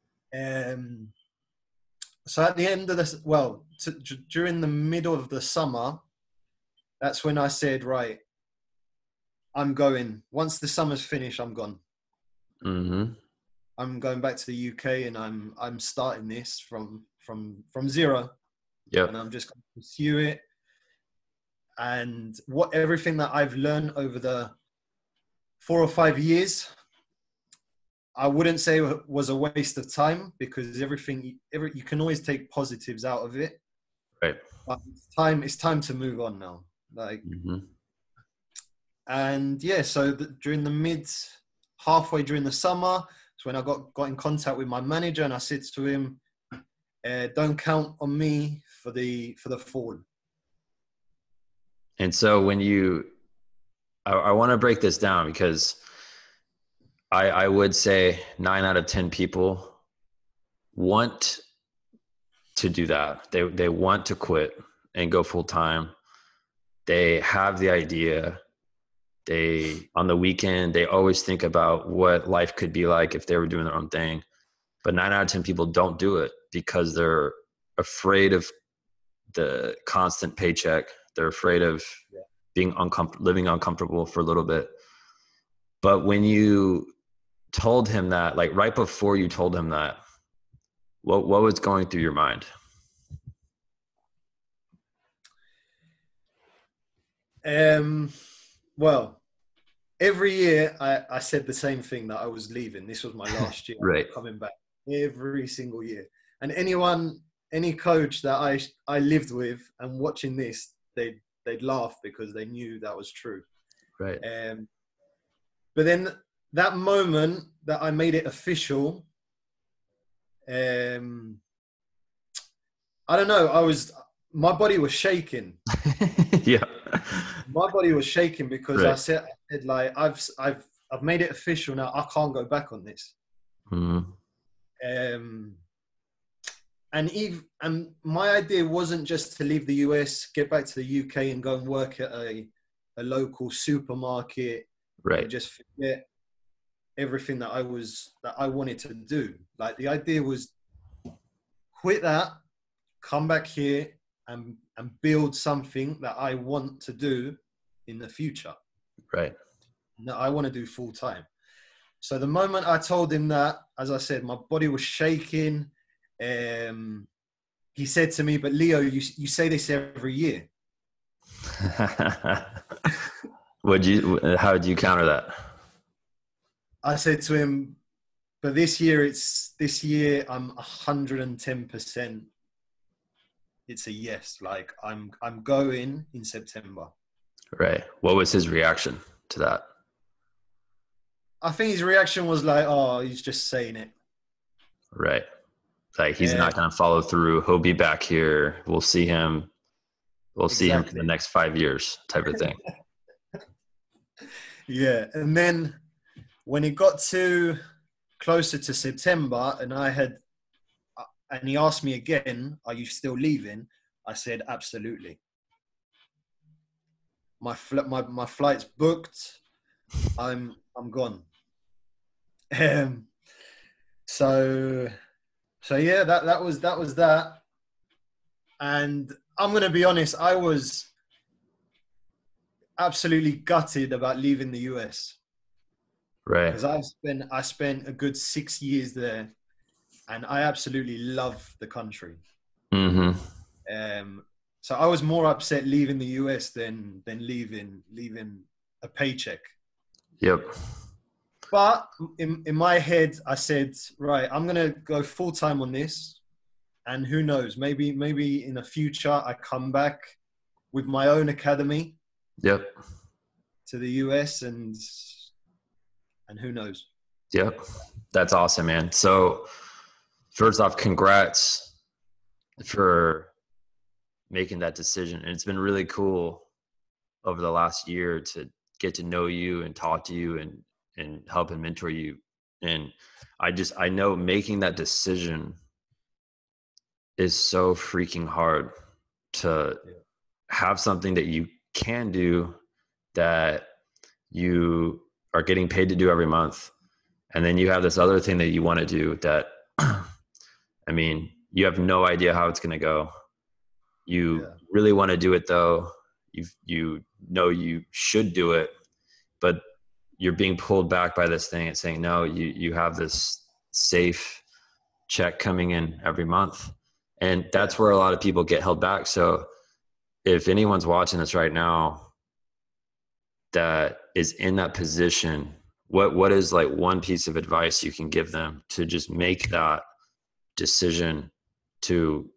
So at the end of this, during the middle of the summer, that's when I said, "Right, I'm going. Once the summer's finished, I'm gone. Mm-hmm. I'm going back to the UK and I'm starting this from zero. Yep. And I'm just going to pursue it. And everything that I've learned over the 4 or 5 years, I wouldn't say it was a waste of time, because you can always take positives out of it. Right. But it's time to move on now. And yeah, so during halfway during the summer, it's when I got in contact with my manager, and I said to him, "Don't count on me for the fall." And so I want to break this down, because I would say 9 out of 10 people want to do that. They want to quit and go full time. They have the idea. On the weekend, they always think about what life could be like if they were doing their own thing. But 9 out of 10 people don't do it because they're afraid of the constant paycheck. They're afraid of being living uncomfortable for a little bit. But when you told him that, like right before you told him that, what was going through your mind? Well, every year I said the same thing, that I was leaving. This was my last year. Right. Coming back every single year. And any coach that I lived with and watching this, they'd laugh because they knew that was true. Right. But then that moment that I made it official, I don't know. My body was shaking. Yeah. My body was shaking because I Right. said like, I've made it official now. I can't go back on this. Mm-hmm. Um, and my idea wasn't just to leave the US, get back to the UK, and go and work at a local supermarket, Right. and just forget everything that I wanted to do. Like, the idea was quit that, come back here, and build something that I want to do in the future, Right. that I want to do full time. So the moment I told him that, as I said, my body was shaking. He said to me, "But Leo, you say this every year." How did you counter that? I said to him, "But this year I'm 110%. It's a yes. Like, I'm going in September." Right. What was his reaction to that? I think his reaction was like, "Oh, he's just saying it." Right. Like, he's Yeah, not going to follow through. He'll be back here. We'll see him. We'll see him for the exactly. next 5 years type of thing. Yeah. And then when it got to closer to September, and he asked me again, "Are you still leaving?" I said, "Absolutely. My flight's booked. I'm gone." Um, so yeah, that was that. And I'm gonna be honest, I was absolutely gutted about leaving the US, Right. because I spent a good 6 years there, and I absolutely love the country. Mm-hmm. Um, so I was more upset leaving the US than leaving a paycheck. Yep. But in my head, I said, right, I'm gonna go full time on this, and who knows, maybe in the future I come back with my own academy Yep. to the US, and who knows. Yep. That's awesome, man. So first off, congrats for making that decision. And it's been really cool over the last year to get to know you and talk to you and help and mentor you. And I know making that decision is so freaking hard, to Yeah. have something that you can do, that you are getting paid to do every month. And then you have this other thing that you want to do that, I mean, you have no idea how it's going to go. You Yeah. really want to do it though. You know you should do it, but you're being pulled back by this thing and saying, no, you have this safe check coming in every month. And Yeah. that's where a lot of people get held back. So if anyone's watching this right now that is in that position, what is like one piece of advice you can give them to just make that decision to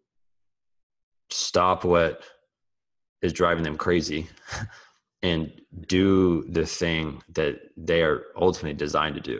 stop what is driving them crazy and do the thing that they are ultimately designed to do?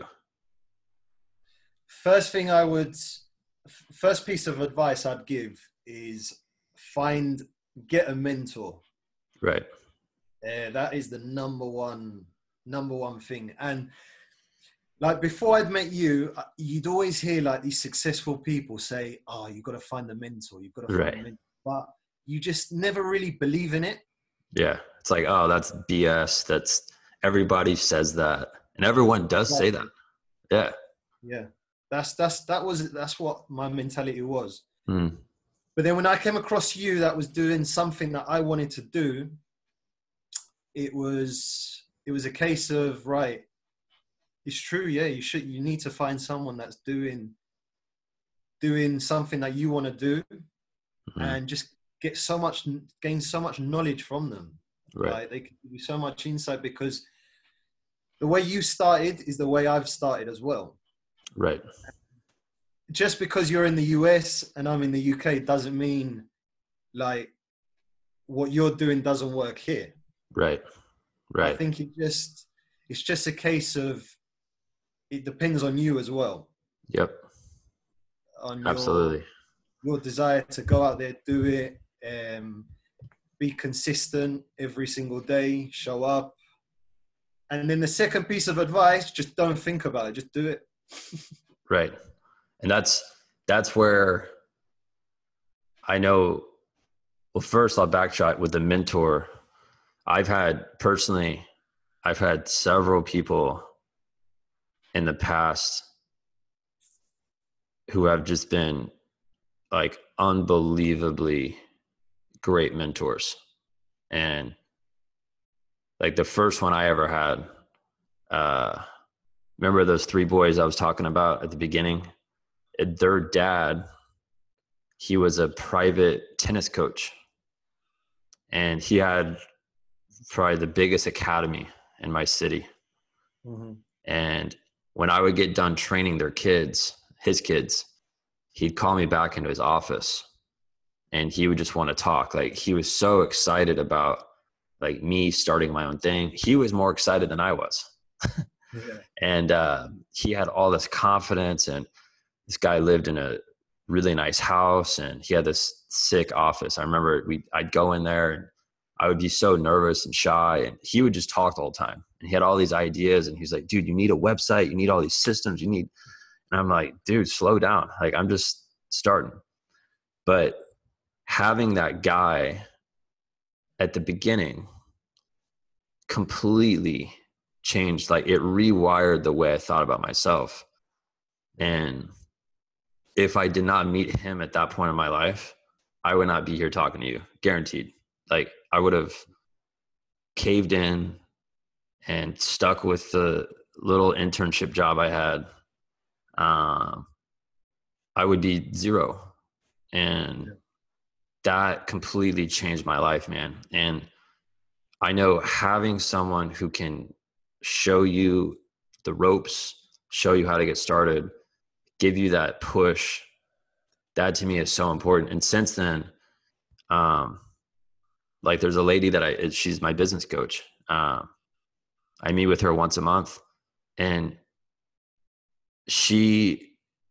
First first piece of advice I'd give is get a mentor. Right. That is the number one thing. And like, before I'd met you, you'd always hear like these successful people say, "Oh, you've got to find the mentor. You've got to find the Right. mentor." But you just never really believe in it. Yeah. It's like, oh, that's BS. Everybody says that. And everyone does say that. Exactly. Yeah. Yeah. That's what my mentality was. Mm. But then when I came across you that was doing something that I wanted to do, it was a case of, right, it's true. Yeah, you need to find someone that's doing something that you want to do, Mm. and just gain so much knowledge from them. Right. Like, they can give you so much insight, because the way you started is the way I've started as well. Right. Just because you're in the US and I'm in the UK doesn't mean like what you're doing doesn't work here. Right. I Right. think It's just a case of, it depends on you as well, Yep. on Absolutely. your desire to go out there, do it, be consistent every single day, show up. And then the second piece of advice, just don't think about it, just do it. Right. And that's where I know, well, first I'll backtrack with the mentor. I've had several people in the past who have just been like unbelievably great mentors. And like the first one I ever had, remember those three boys I was talking about at the beginning? Their dad, he was a private tennis coach, and he had probably the biggest academy in my city. Mm-hmm. And when I would get done training his kids, he'd call me back into his office and he would just want to talk. Like, he was so excited about like me starting my own thing. He was more excited than I was. Yeah. And he had all this confidence, and this guy lived in a really nice house, and he had this sick office. I remember I'd go in there and I would be so nervous and shy, and he would just talk the whole time. And he had all these ideas, and he's like, dude, you need a website, you need all these systems, and I'm like, dude, slow down. Like, I'm just starting. But having that guy at the beginning completely changed, like, it rewired the way I thought about myself. And if I did not meet him at that point in my life, I would not be here talking to you, guaranteed. Like, I would have caved in and stuck with the little internship job I had. I would be zero. And that completely changed my life, man. And I know having someone who can show you the ropes, show you how to get started, give you that push, that to me is so important. And since then, like, there's a lady that she's my business coach. I meet with her once a month, and she,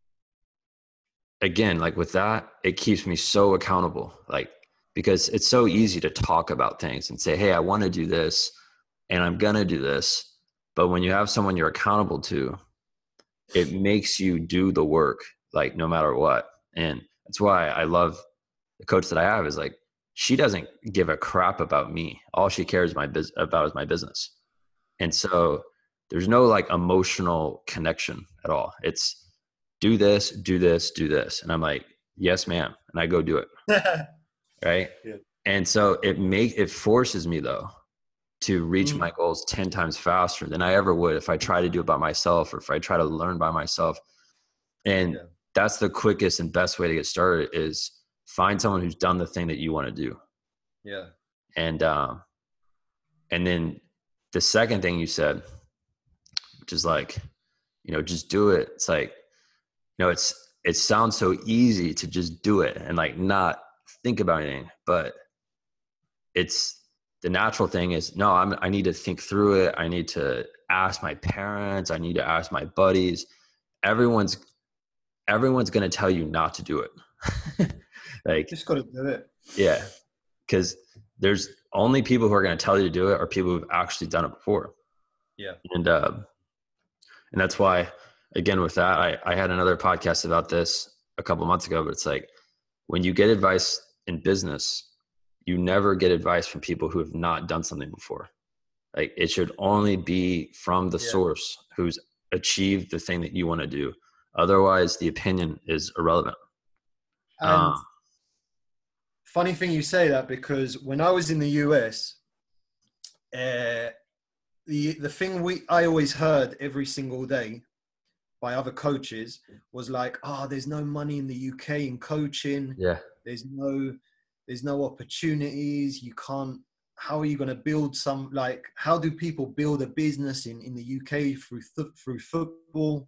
again, like with that, it keeps me so accountable. Like, because it's so easy to talk about things and say, hey, I want to do this and I'm going to do this. But when you have someone you're accountable to, it makes you do the work, like, no matter what. And that's why I love the coach that I have. Is like, she doesn't give a crap about me. All she cares about is my business. And so there's no like emotional connection at all. It's do this, do this, do this. And I'm like, yes, ma'am. And I go do it. Right. Yeah. And so it forces me, though, to reach my goals 10 times faster than I ever would if I try to do it by myself, or if I try to learn by myself. And that's the quickest and best way to get started, is find someone who's done the thing that you want to do. Yeah. And then the second thing you said, which is like, just do it. It's like, it sounds so easy to just do it and like not think about anything, but it's the natural thing is, no, I need to think through it. I need to ask my parents. I need to ask my buddies. Everyone's going to tell you not to do it. Like, Just got to do it. Yeah. Cause there's only people who are going to tell you to do it are people who've actually done it before. Yeah. And that's why, again, with that, I had another podcast about this a couple of months ago, but it's like, when you get advice in business, you never get advice from people who have not done something before. Like, it should only be from the source who's achieved the thing that you want to do. Otherwise, the opinion is irrelevant. And funny thing you say that, because when I was in the US, the thing I always heard every single day by other coaches was like, there's no money in the UK in coaching. Yeah. There's no opportunities. You can't, how are you going to build how do people build a business in the UK through football?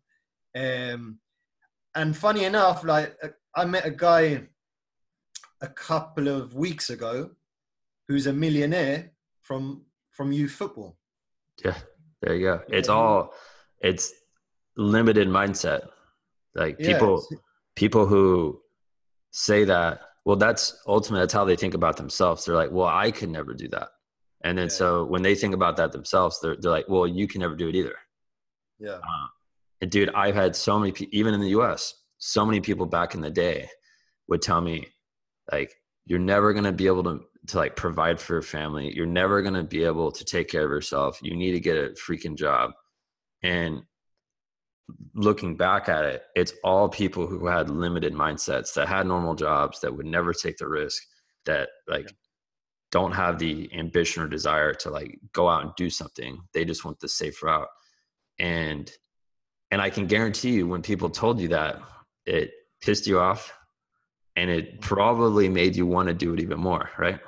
And funny enough, like, I met a guy a couple of weeks ago who's a millionaire from youth football. Yeah. There you go. You know, It's limited mindset. Like yeah, people who say that, well, that's how they think about themselves. They're like, well, I could never do that. And then yeah, so when they think about that themselves, they're like, well, you can never do it either. yeah, And dude, I've had so many people, even in the US, so many people back in the day would tell me, like, you're never going to be able to like provide for your family. You're never going to be able to take care of yourself. You need to get a freaking job. And looking back at it, it's all people who had limited mindsets, that had normal jobs, that would never take the risk, that yeah, like don't have the ambition or desire to like go out and do something. They just want the safe route. And I can guarantee you, when people told you that, it pissed you off, and it probably made you want to do it even more, right?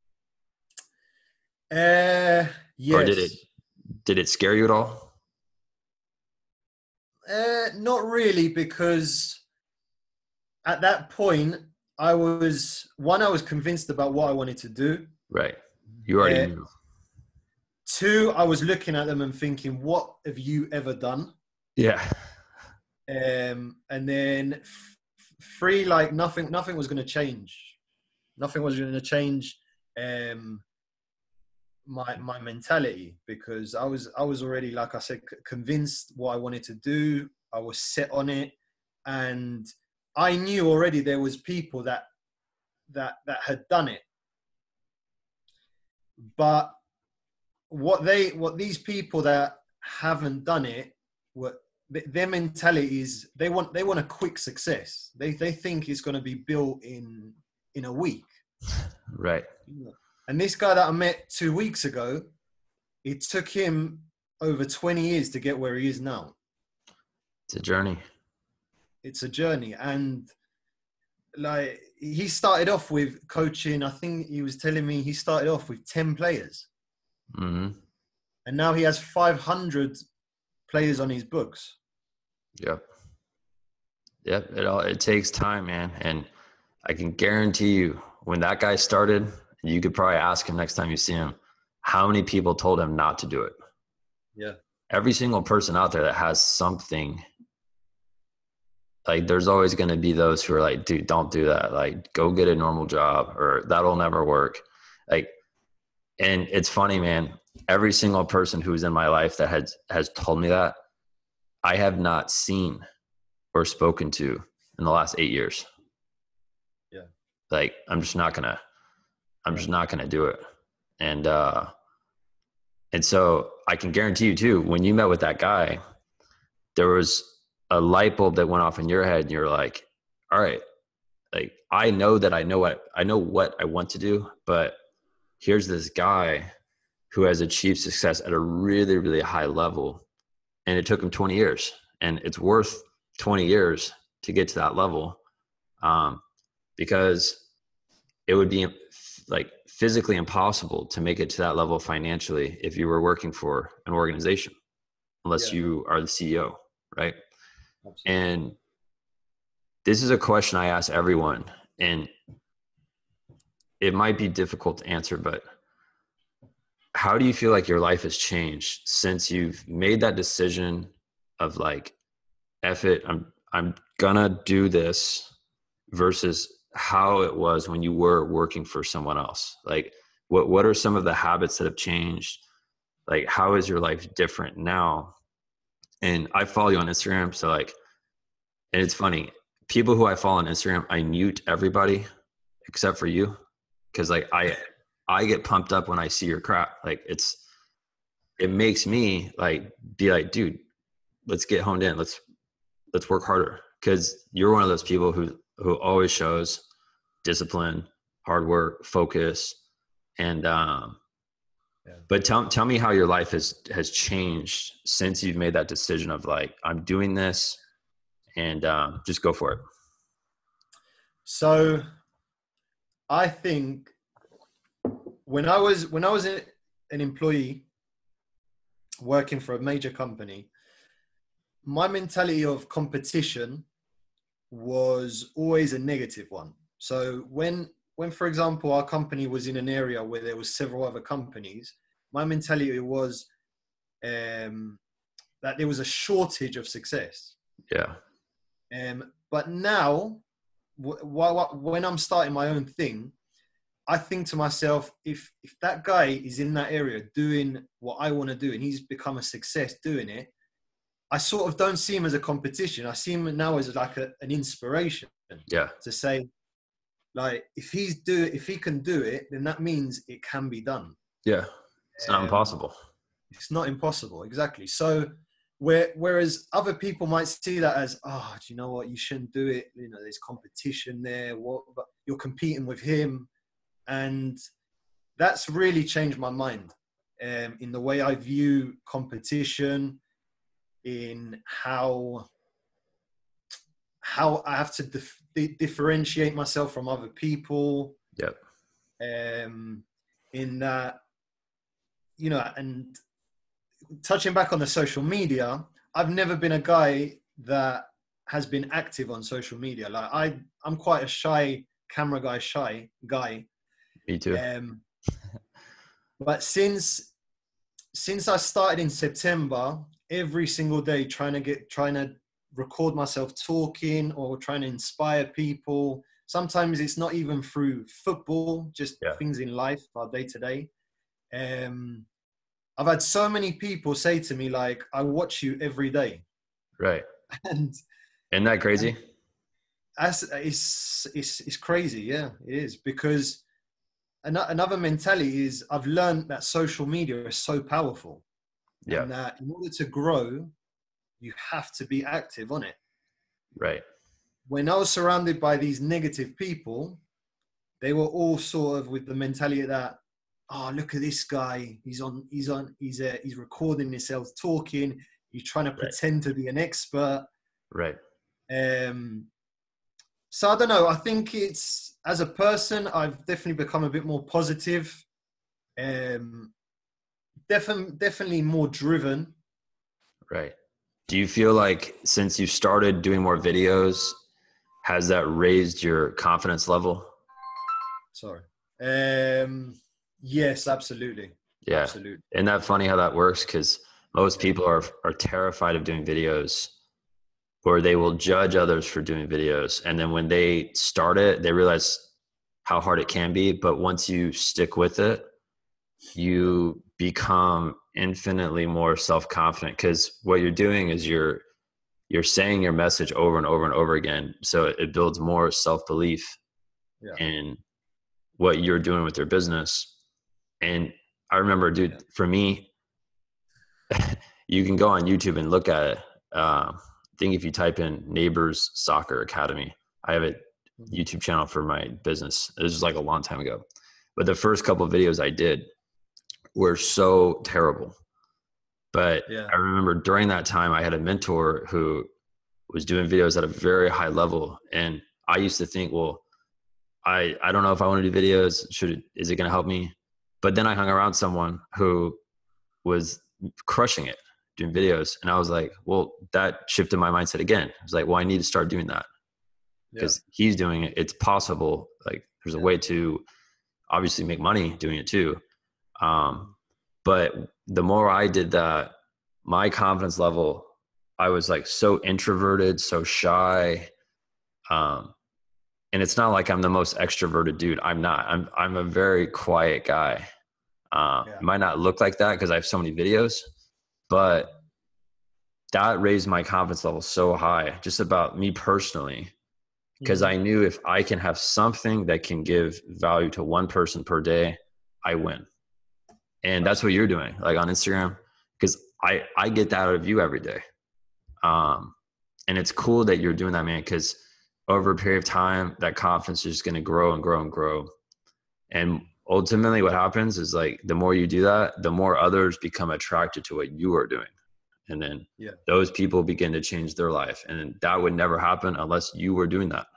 Or yes. did it scare you at all? Not really, because at that point, I was convinced about what I wanted to do. Right. You already Uh, knew. Two, I was looking at them and thinking, what have you ever done? Yeah. And then three, like nothing was going to change. Nothing was going to change my mentality, because I was already, like I said, convinced what I wanted to do. I was set on it, and I knew already there was people that had done it. But what these people that haven't done it, what their mentality is, they want a quick success. They think it's going to be built in a week. Right. And this guy that I met 2 weeks ago, it took him over 20 years to get where he is now. It's a journey. It's a journey. And like, he started off with coaching, I think he was telling me he started off with 10 players. Mm-hmm. And now he has 500 players on his books. Yep. Yep. It takes time, man. And I can guarantee you, when that guy started, you could probably ask him next time you see him, how many people told him not to do it? Yeah. Every single person out there that has something, like, there's always going to be those who are like, dude, don't do that. Like, go get a normal job, or that'll never work. Like, and it's funny, man. Every single person who's in my life that has told me that, I have not seen or spoken to in the last 8 years. Yeah. Like, I'm just not gonna do it. And so I can guarantee you too, when you met with that guy, there was a light bulb that went off in your head, and you're like, all right, like, I know what I want to do, but here's this guy who has achieved success at a really, really high level. And it took him 20 years, and it's worth 20 years to get to that level. Because it would be like physically impossible to make it to that level financially if you were working for an organization, unless you are the CEO, right? Absolutely. And this is a question I ask everyone, and it might be difficult to answer, but how do you feel like your life has changed since you've made that decision of like, F it, I'm gonna do this, versus how it was when you were working for someone else? Like, what are some of the habits that have changed? Like, how is your life different now? And I follow you on Instagram, so like, and it's funny, people who I follow on Instagram, I mute everybody except for you, because like I get pumped up when I see your crap. Like, it makes me like be like, dude, let's get honed in. Let's work harder, because you're one of those people who always shows discipline, hard work, focus. And but tell me how your life has changed since you've made that decision of like, I'm doing this, and just go for it. So I think when I was an employee working for a major company, my mentality of competition was always a negative one. So when for example, our company was in an area where there was several other companies, my mentality was, that there was a shortage of success. Yeah. But now, when I'm starting my own thing, I think to myself, if that guy is in that area doing what I want to do and he's become a success doing it, I sort of don't see him as a competition. I see him now as like an inspiration. Yeah. To say, like, if he can do it, then that means it can be done. Yeah. It's not impossible. It's not impossible, exactly. So whereas other people might see that as, oh, do you know what? You shouldn't do it. You know, there's competition there. But you're competing with him, and that's really changed my mind in the way I view competition, in how I have to differentiate myself from other people. Yep. In that, you know, and touching back on the social media, I've never been a guy that has been active on social media. Like I'm quite a shy guy. Me too. But since I started in September, every single day trying to record myself talking or trying to inspire people. Sometimes it's not even through football, just things in life, our day to day. I've had so many people say to me, like, I watch you every day. Right. And isn't that crazy? It's crazy. Yeah, it is. Because another mentality is I've learned that social media is so powerful. Yeah. And that in order to grow, you have to be active on it. Right. When I was surrounded by these negative people, they were all sort of with the mentality that, oh, look at this guy. He's recording himself talking. He's trying to pretend to be an expert. Right. So I don't know. I think it's, as a person, I've definitely become a bit more positive. Definitely more driven. Right. Do you feel like since you started doing more videos, has that raised your confidence level? Sorry. Yes, absolutely. Yeah. Absolutely. Isn't that funny how that works? Because most people are terrified of doing videos, or they will judge others for doing videos. And then when they start it, they realize how hard it can be. But once you stick with it, you become infinitely more self-confident, because what you're doing is you're saying your message over and over and over again. So it builds more self-belief in what you're doing with your business. And I remember, dude, for me, you can go on YouTube and look at it. I think if you type in Nabers Soccer Academy, I have a YouTube channel for my business. This was like a long time ago. But the first couple of videos I did were so terrible. But I remember during that time, I had a mentor who was doing videos at a very high level. And I used to think, well, I don't know if I want to do videos. Is it going to help me? But then I hung around someone who was crushing it, doing videos. And I was like, well, that shifted my mindset again. I was like, well, I need to start doing that because he's doing it. It's possible. Like there's a way to obviously make money doing it too. But the more I did that, my confidence level, I was like so introverted, so shy. And it's not like I'm the most extroverted dude. I'm not. I'm a very quiet guy. It might not look like that because I have so many videos, but that raised my confidence level so high, just about me personally, because I knew if I can have something that can give value to one person per day, I win. And that's what you're doing, like on Instagram, because I get that out of you every day. And it's cool that you're doing that, man, because over a period of time, that confidence is just going to grow and grow and grow. And ultimately what happens is like, the more you do that, the more others become attracted to what you are doing. And then those people begin to change their life. And that would never happen unless you were doing that.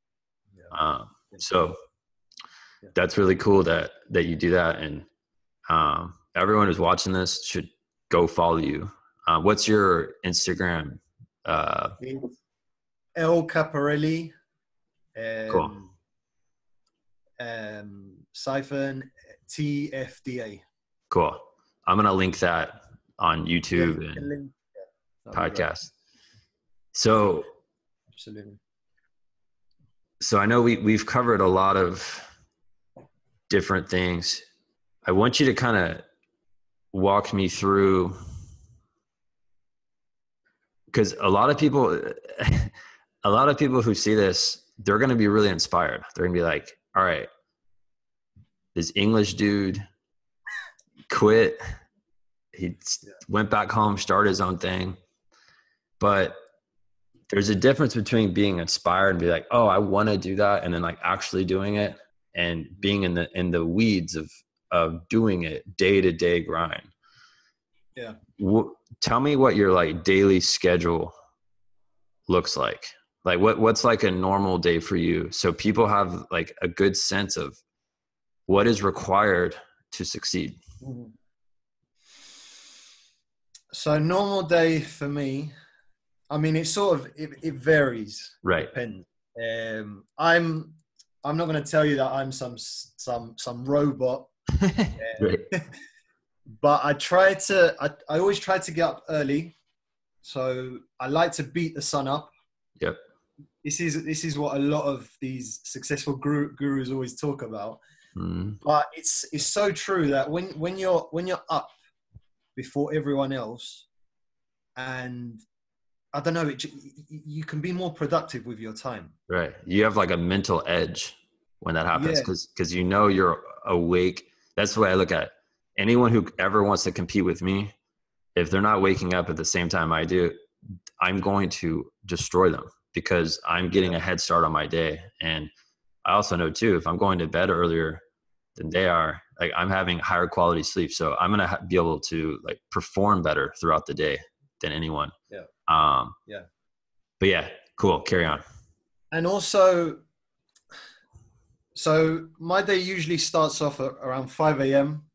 So that's really cool that you do that. And everyone who's watching this should go follow you. What's your Instagram? L Caparelli. Cool. Siphon TFDA. Cool. I'm going to link that on YouTube you can and link. Yeah, that'd be great. podcasts. So, Absolutely. so I know we've covered a lot of different things. I want you to kind of walk me through, because a lot of people, a lot of people who see this, they're going to be really inspired. They're going to be like, all right, this English dude quit. He went back home, started his own thing. But there's a difference between being inspired and be like, oh, I want to do that, and then like actually doing it, and being in the weeds of doing it, day to day grind. Yeah. Tell me what your like daily schedule looks like. Like what's like a normal day for you, so people have like a good sense of what is required to succeed. Mhm. So normal day for me, I mean, it sort of it varies. Right. Depends. I'm not going to tell you that I'm some robot, Right. but I always try to get up early. So I like to beat the sun up. Yep. This is what a lot of these successful gurus always talk about. Mm. But it's so true that when you're up before everyone else, and I don't know, you can be more productive with your time. Right. You have like a mental edge when that happens, Yeah. because you know you're awake. That's the way I look at it. Anyone who ever wants to compete with me, if they're not waking up at the same time I do, I'm going to destroy them, because I'm getting a head start on my day. And I also know too, if I'm going to bed earlier than they are, like I'm having higher quality sleep. So I'm going to be able to like perform better throughout the day than anyone. Yeah. Yeah. But yeah, cool. Carry on. And also, so my day usually starts off at around 5 a.m.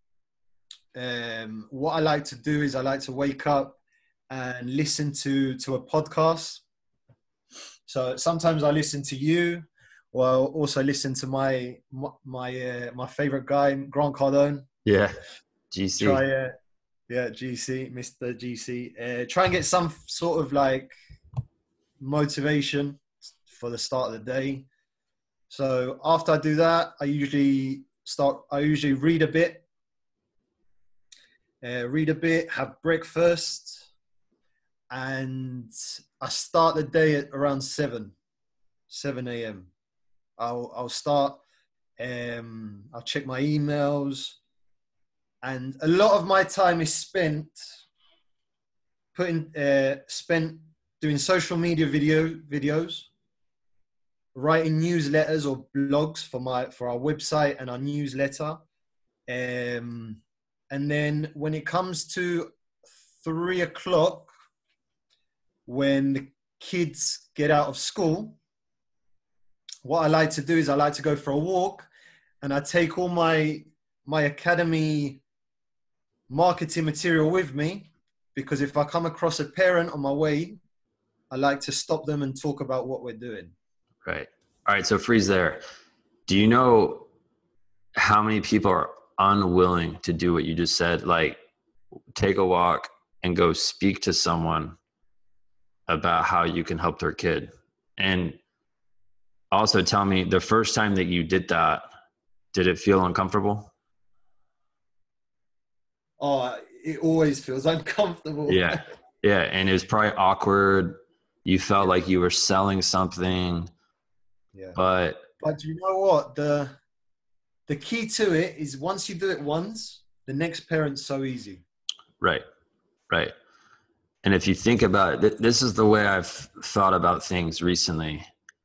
What I like to do is I like to wake up and listen to a podcast. So sometimes I listen to you, or I'll also listen to my favorite guy, Grant Cardone. Yeah. GC. GC, Mr. GC. Try and get some sort of like motivation for the start of the day. So after I do that, I usually read a bit, have breakfast, and I start the day at around 7 a.m. I'll start, I'll check my emails, and a lot of my time is spent doing social media videos, writing newsletters or blogs for our website and our newsletter. And then when it comes to 3 o'clock, when the kids get out of school, what I like to do is I like to go for a walk, and I take all my academy marketing material with me, because if I come across a parent on my way, I like to stop them and talk about what we're doing. Right. All right. So freeze there. Do you know how many people are unwilling to do what you just said? Like take a walk and go speak to someone about how you can help their kid. And also tell me, the first time that you did that, did it feel uncomfortable? Oh, it always feels uncomfortable. Yeah. Yeah. And it was probably awkward. You felt like you were selling something. Yeah. But you know what? The key to it is once you do it once, the next parent's so easy. Right. Right. And if you think about it, this is the way I've thought about things recently.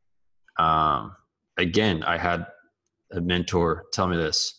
Again, I had a mentor tell me this.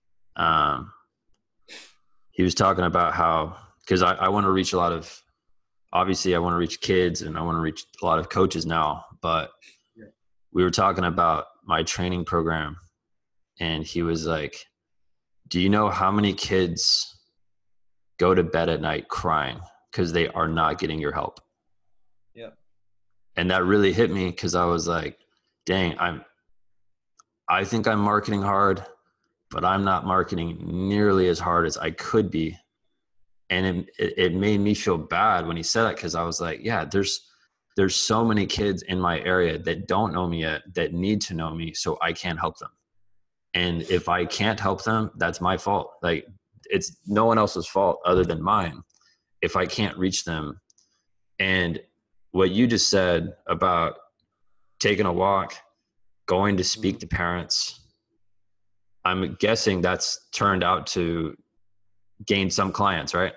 He was talking about how, because I want to reach obviously I want to reach kids and I want to reach a lot of coaches now, but we were talking about my training program, and he was like, do you know how many kids go to bed at night crying because they are not getting your help? Yeah. And that really hit me, because I was like, dang, I think I'm marketing hard, but I'm not marketing nearly as hard as I could be. And it made me feel bad when he said that, because I was like, yeah, there's so many kids in my area that don't know me yet, that need to know me, so I can't help them. And if I can't help them, that's my fault. Like, it's no one else's fault other than mine if I can't reach them. And what you just said about taking a walk, going to speak to parents, I'm guessing that's turned out to gain some clients, right?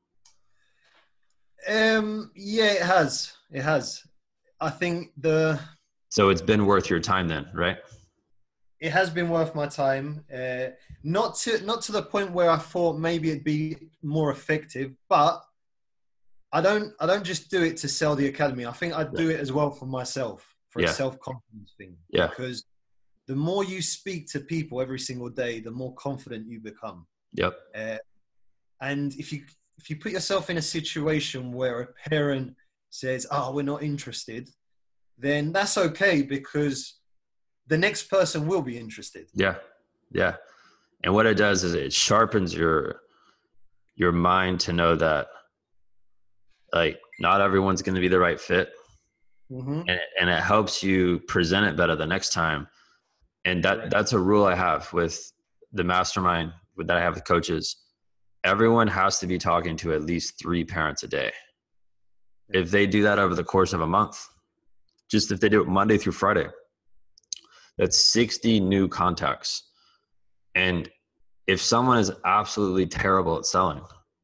Yeah, it has. It has. I think So it's been worth your time then, right? it has been worth my time. Not to the point where I thought maybe it'd be more effective, but I don't just do it to sell the academy. I think I do it as well for myself, for a Yeah. self-confidence thing. Yeah. Because the more you speak to people every single day, the more confident you become. Yep. And if you put yourself in a situation where a parent says, "Oh, we're not interested," then that's okay, because the next person will be interested. Yeah. Yeah. And what it does is it sharpens your mind to know that, like, not everyone's going to be the right fit. Mm-hmm. And it helps you present it better the next time. And that's a rule I have with the mastermind that I have with coaches. Everyone has to be talking to at least 3 parents a day. If they do that over the course of a month, just if they do it Monday through Friday, that's 60 new contacts. And if someone is absolutely terrible at selling,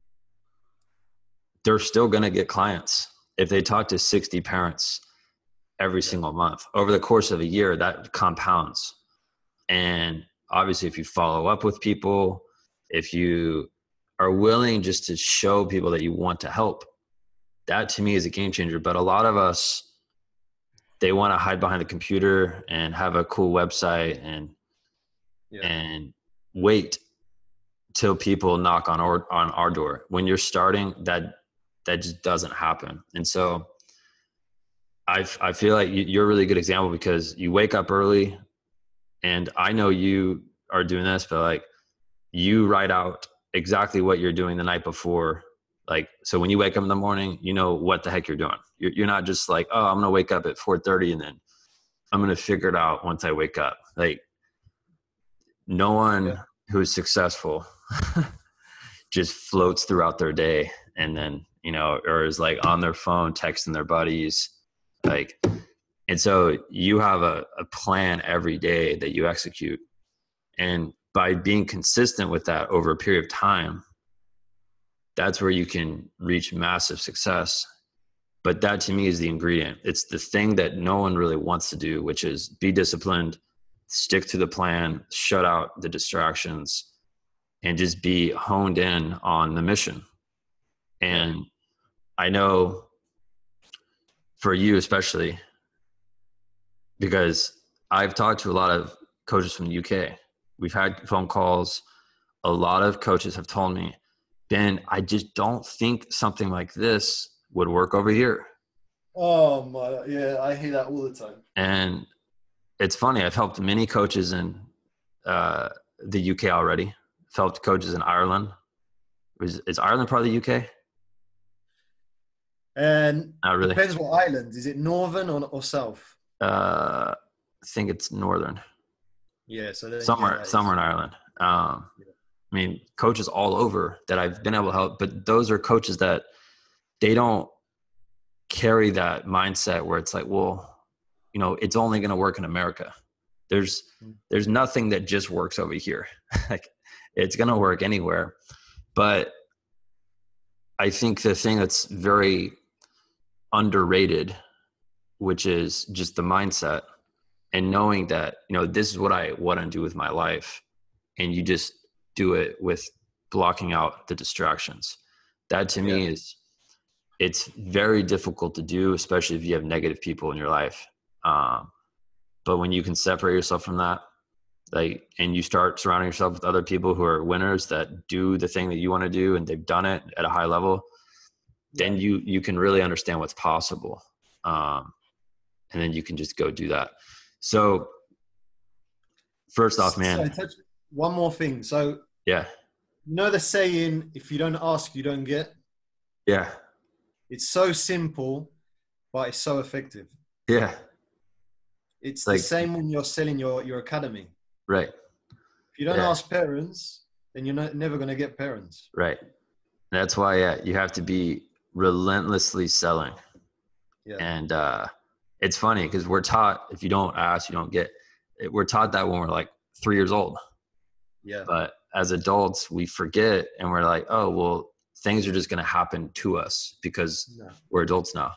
they're still going to get clients. If they talk to 60 parents every single month, over the course of a year, that compounds. And obviously, if you follow up with people, if you are willing just to show people that you want to help, that to me is a game changer. But a lot of us, they want to hide behind the computer and have a cool website and wait till people knock on our door. When you're starting, that just doesn't happen. And so I feel like you're a really good example, because you wake up early, and I know you are doing this, but like, you write out exactly what you're doing the night before. Like, so when you wake up in the morning, you know what the heck you're doing. You're not just like, oh, I'm going to wake up at 4:30 and then I'm going to figure it out once I wake up. Like, no one who's successful just floats throughout their day and then, or is like on their phone texting their buddies. Like, and so you have a plan every day that you execute. And by being consistent with that over a period of time, that's where you can reach massive success. But that to me is the ingredient. It's the thing that no one really wants to do, which is be disciplined, stick to the plan, shut out the distractions, and just be honed in on the mission. And I know for you especially, because I've talked to a lot of coaches from the UK. We've had phone calls. A lot of coaches have told me, Ben, I just don't think something like this would work over here. Oh my, yeah, I hear that all the time. And it's funny. I've helped many coaches in the UK already. I've helped coaches in Ireland. Is Ireland part of the UK? And not really. Depends what island. Is it northern or south? I think it's northern. Yeah, so somewhere in Ireland. I mean, coaches all over that I've been able to help, but those are coaches that they don't carry that mindset where it's like, well, it's only going to work in America. There's nothing that just works over here. Like, it's going to work anywhere. But I think the thing that's very underrated, which is just the mindset and knowing that, this is what I want to do with my life. And you just do it with blocking out the distractions. That to me it's very difficult to do, especially if you have negative people in your life. But when you can separate yourself from that, and you start surrounding yourself with other people who are winners that do the thing that you want to do and they've done it at a high level, then you can really understand what's possible. And then you can just go do that. So first off, man. One more thing. So You know the saying, if you don't ask, you don't get? Yeah. It's so simple, but it's so effective. Yeah. It's the Like, same when you're selling your academy. right. If you don't Yeah. ask parents, then you're never going to get parents. Right. That's why, yeah, you have to be relentlessly selling. Yeah. And it's funny because we're taught, if you don't ask, you don't get. We're taught that when we're like 3 years old. Yeah. But as adults, we forget and we're like, oh, well, things are just going to happen to us because we're adults now.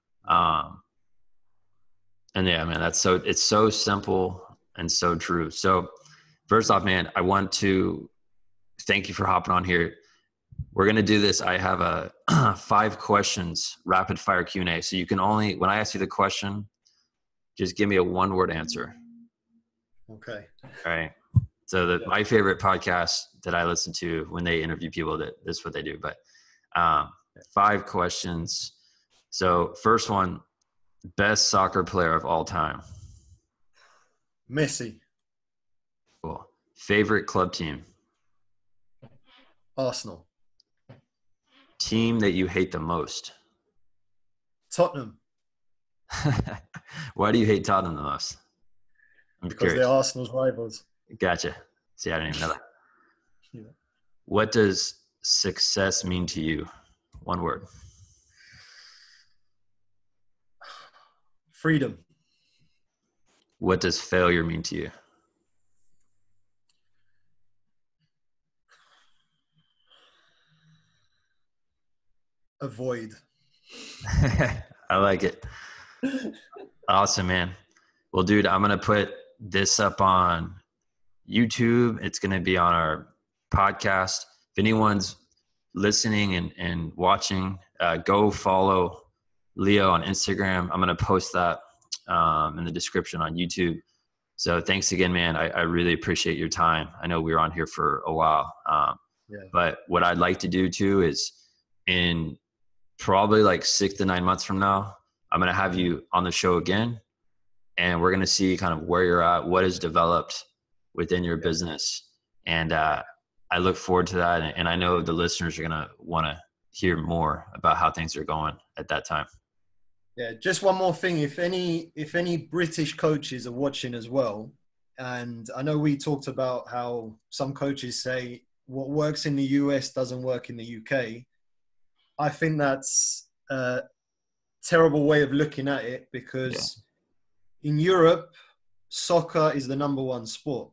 And yeah, man, it's so simple and so true. So first off, man, I want to thank you for hopping on here. We're going to do this. I have a 5 questions, rapid fire Q&A. So you can only, when I ask you the question, just give me a 1-word answer. Okay. All right. So my favorite podcast that I listen to when they interview people, this is what they do. But 5 questions. So first one, best soccer player of all time. Messi. Cool. Favorite club team. Arsenal. Team that you hate the most. Tottenham. Why do you hate Tottenham the most? I'm Because curious. they're Arsenal's rivals. Gotcha. See, I didn't even know that. Yeah. What does success mean to you? 1 word. Freedom. What does failure mean to you? Avoid. I like it. Awesome, man. Well, dude, I'm going to put this up on YouTube. It's going to be on our podcast. If anyone's listening and watching, go follow Leo on Instagram. I'm going to post that in the description on YouTube. So thanks again, man. I really appreciate your time. I know we were on here for a while. But what I'd like to do too is in probably like 6 to 9 months from now, I'm going to have you on the show again. And we're going to see kind of where you're at, what has developed within your business. And I look forward to that. And I know the listeners are going to want to hear more about how things are going at that time. Yeah, just one more thing. If any British coaches are watching as well, and I know we talked about how some coaches say what works in the US doesn't work in the UK. I think that's a terrible way of looking at it because in Europe, soccer is the number 1 sport.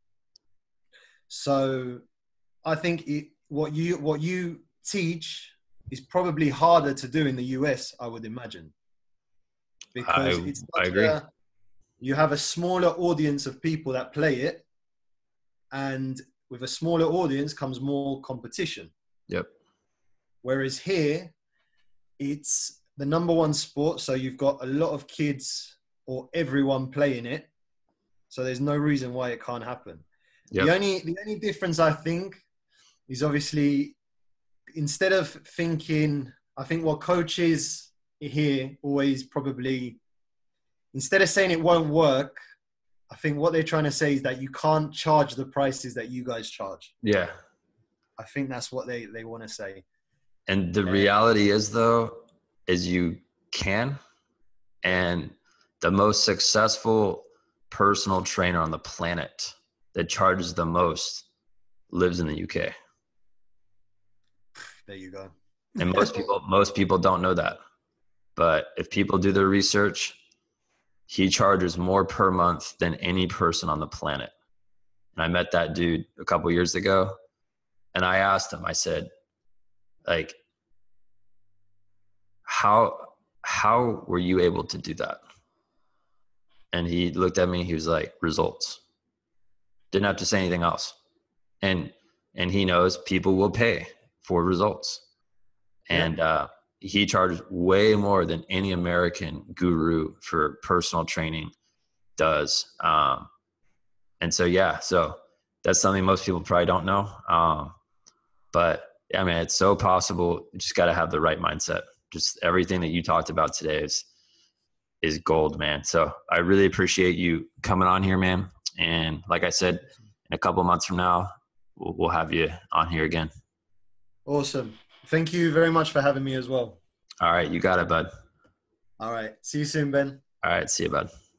So I think what you teach is probably harder to do in the US, I would imagine. Because I agree. You have a smaller audience of people that play it, and with a smaller audience comes more competition. Yep. Whereas here, it's the number 1 sport, so you've got a lot of kids or everyone playing it, so there's no reason why it can't happen. Yep. The only difference I think is obviously instead of thinking, I think what coaches here always probably, instead of saying it won't work, I think what they're trying to say is that you can't charge the prices that you guys charge. Yeah. I think that's what they want to say. And the reality is, though, is you can. And the most successful personal trainer on the planet that charges the most lives in the UK. There you go. And most people don't know that. But if people do their research, he charges more per month than any person on the planet. And I met that dude a couple of years ago. And I asked him, I said, like, how were you able to do that? And he looked at me, he was like, results. Didn't have to say anything else. And he knows people will pay for results. And he charged way more than any American guru for personal training does. And so, so that's something most people probably don't know. But I mean, it's so possible. You just got to have the right mindset. Just everything that you talked about today is gold, man. So I really appreciate you coming on here, man. And like I said, in a couple of months from now, we'll have you on here again. Awesome. Thank you very much for having me as well. All right. You got it, bud. All right. See you soon, Ben. All right. See you, bud.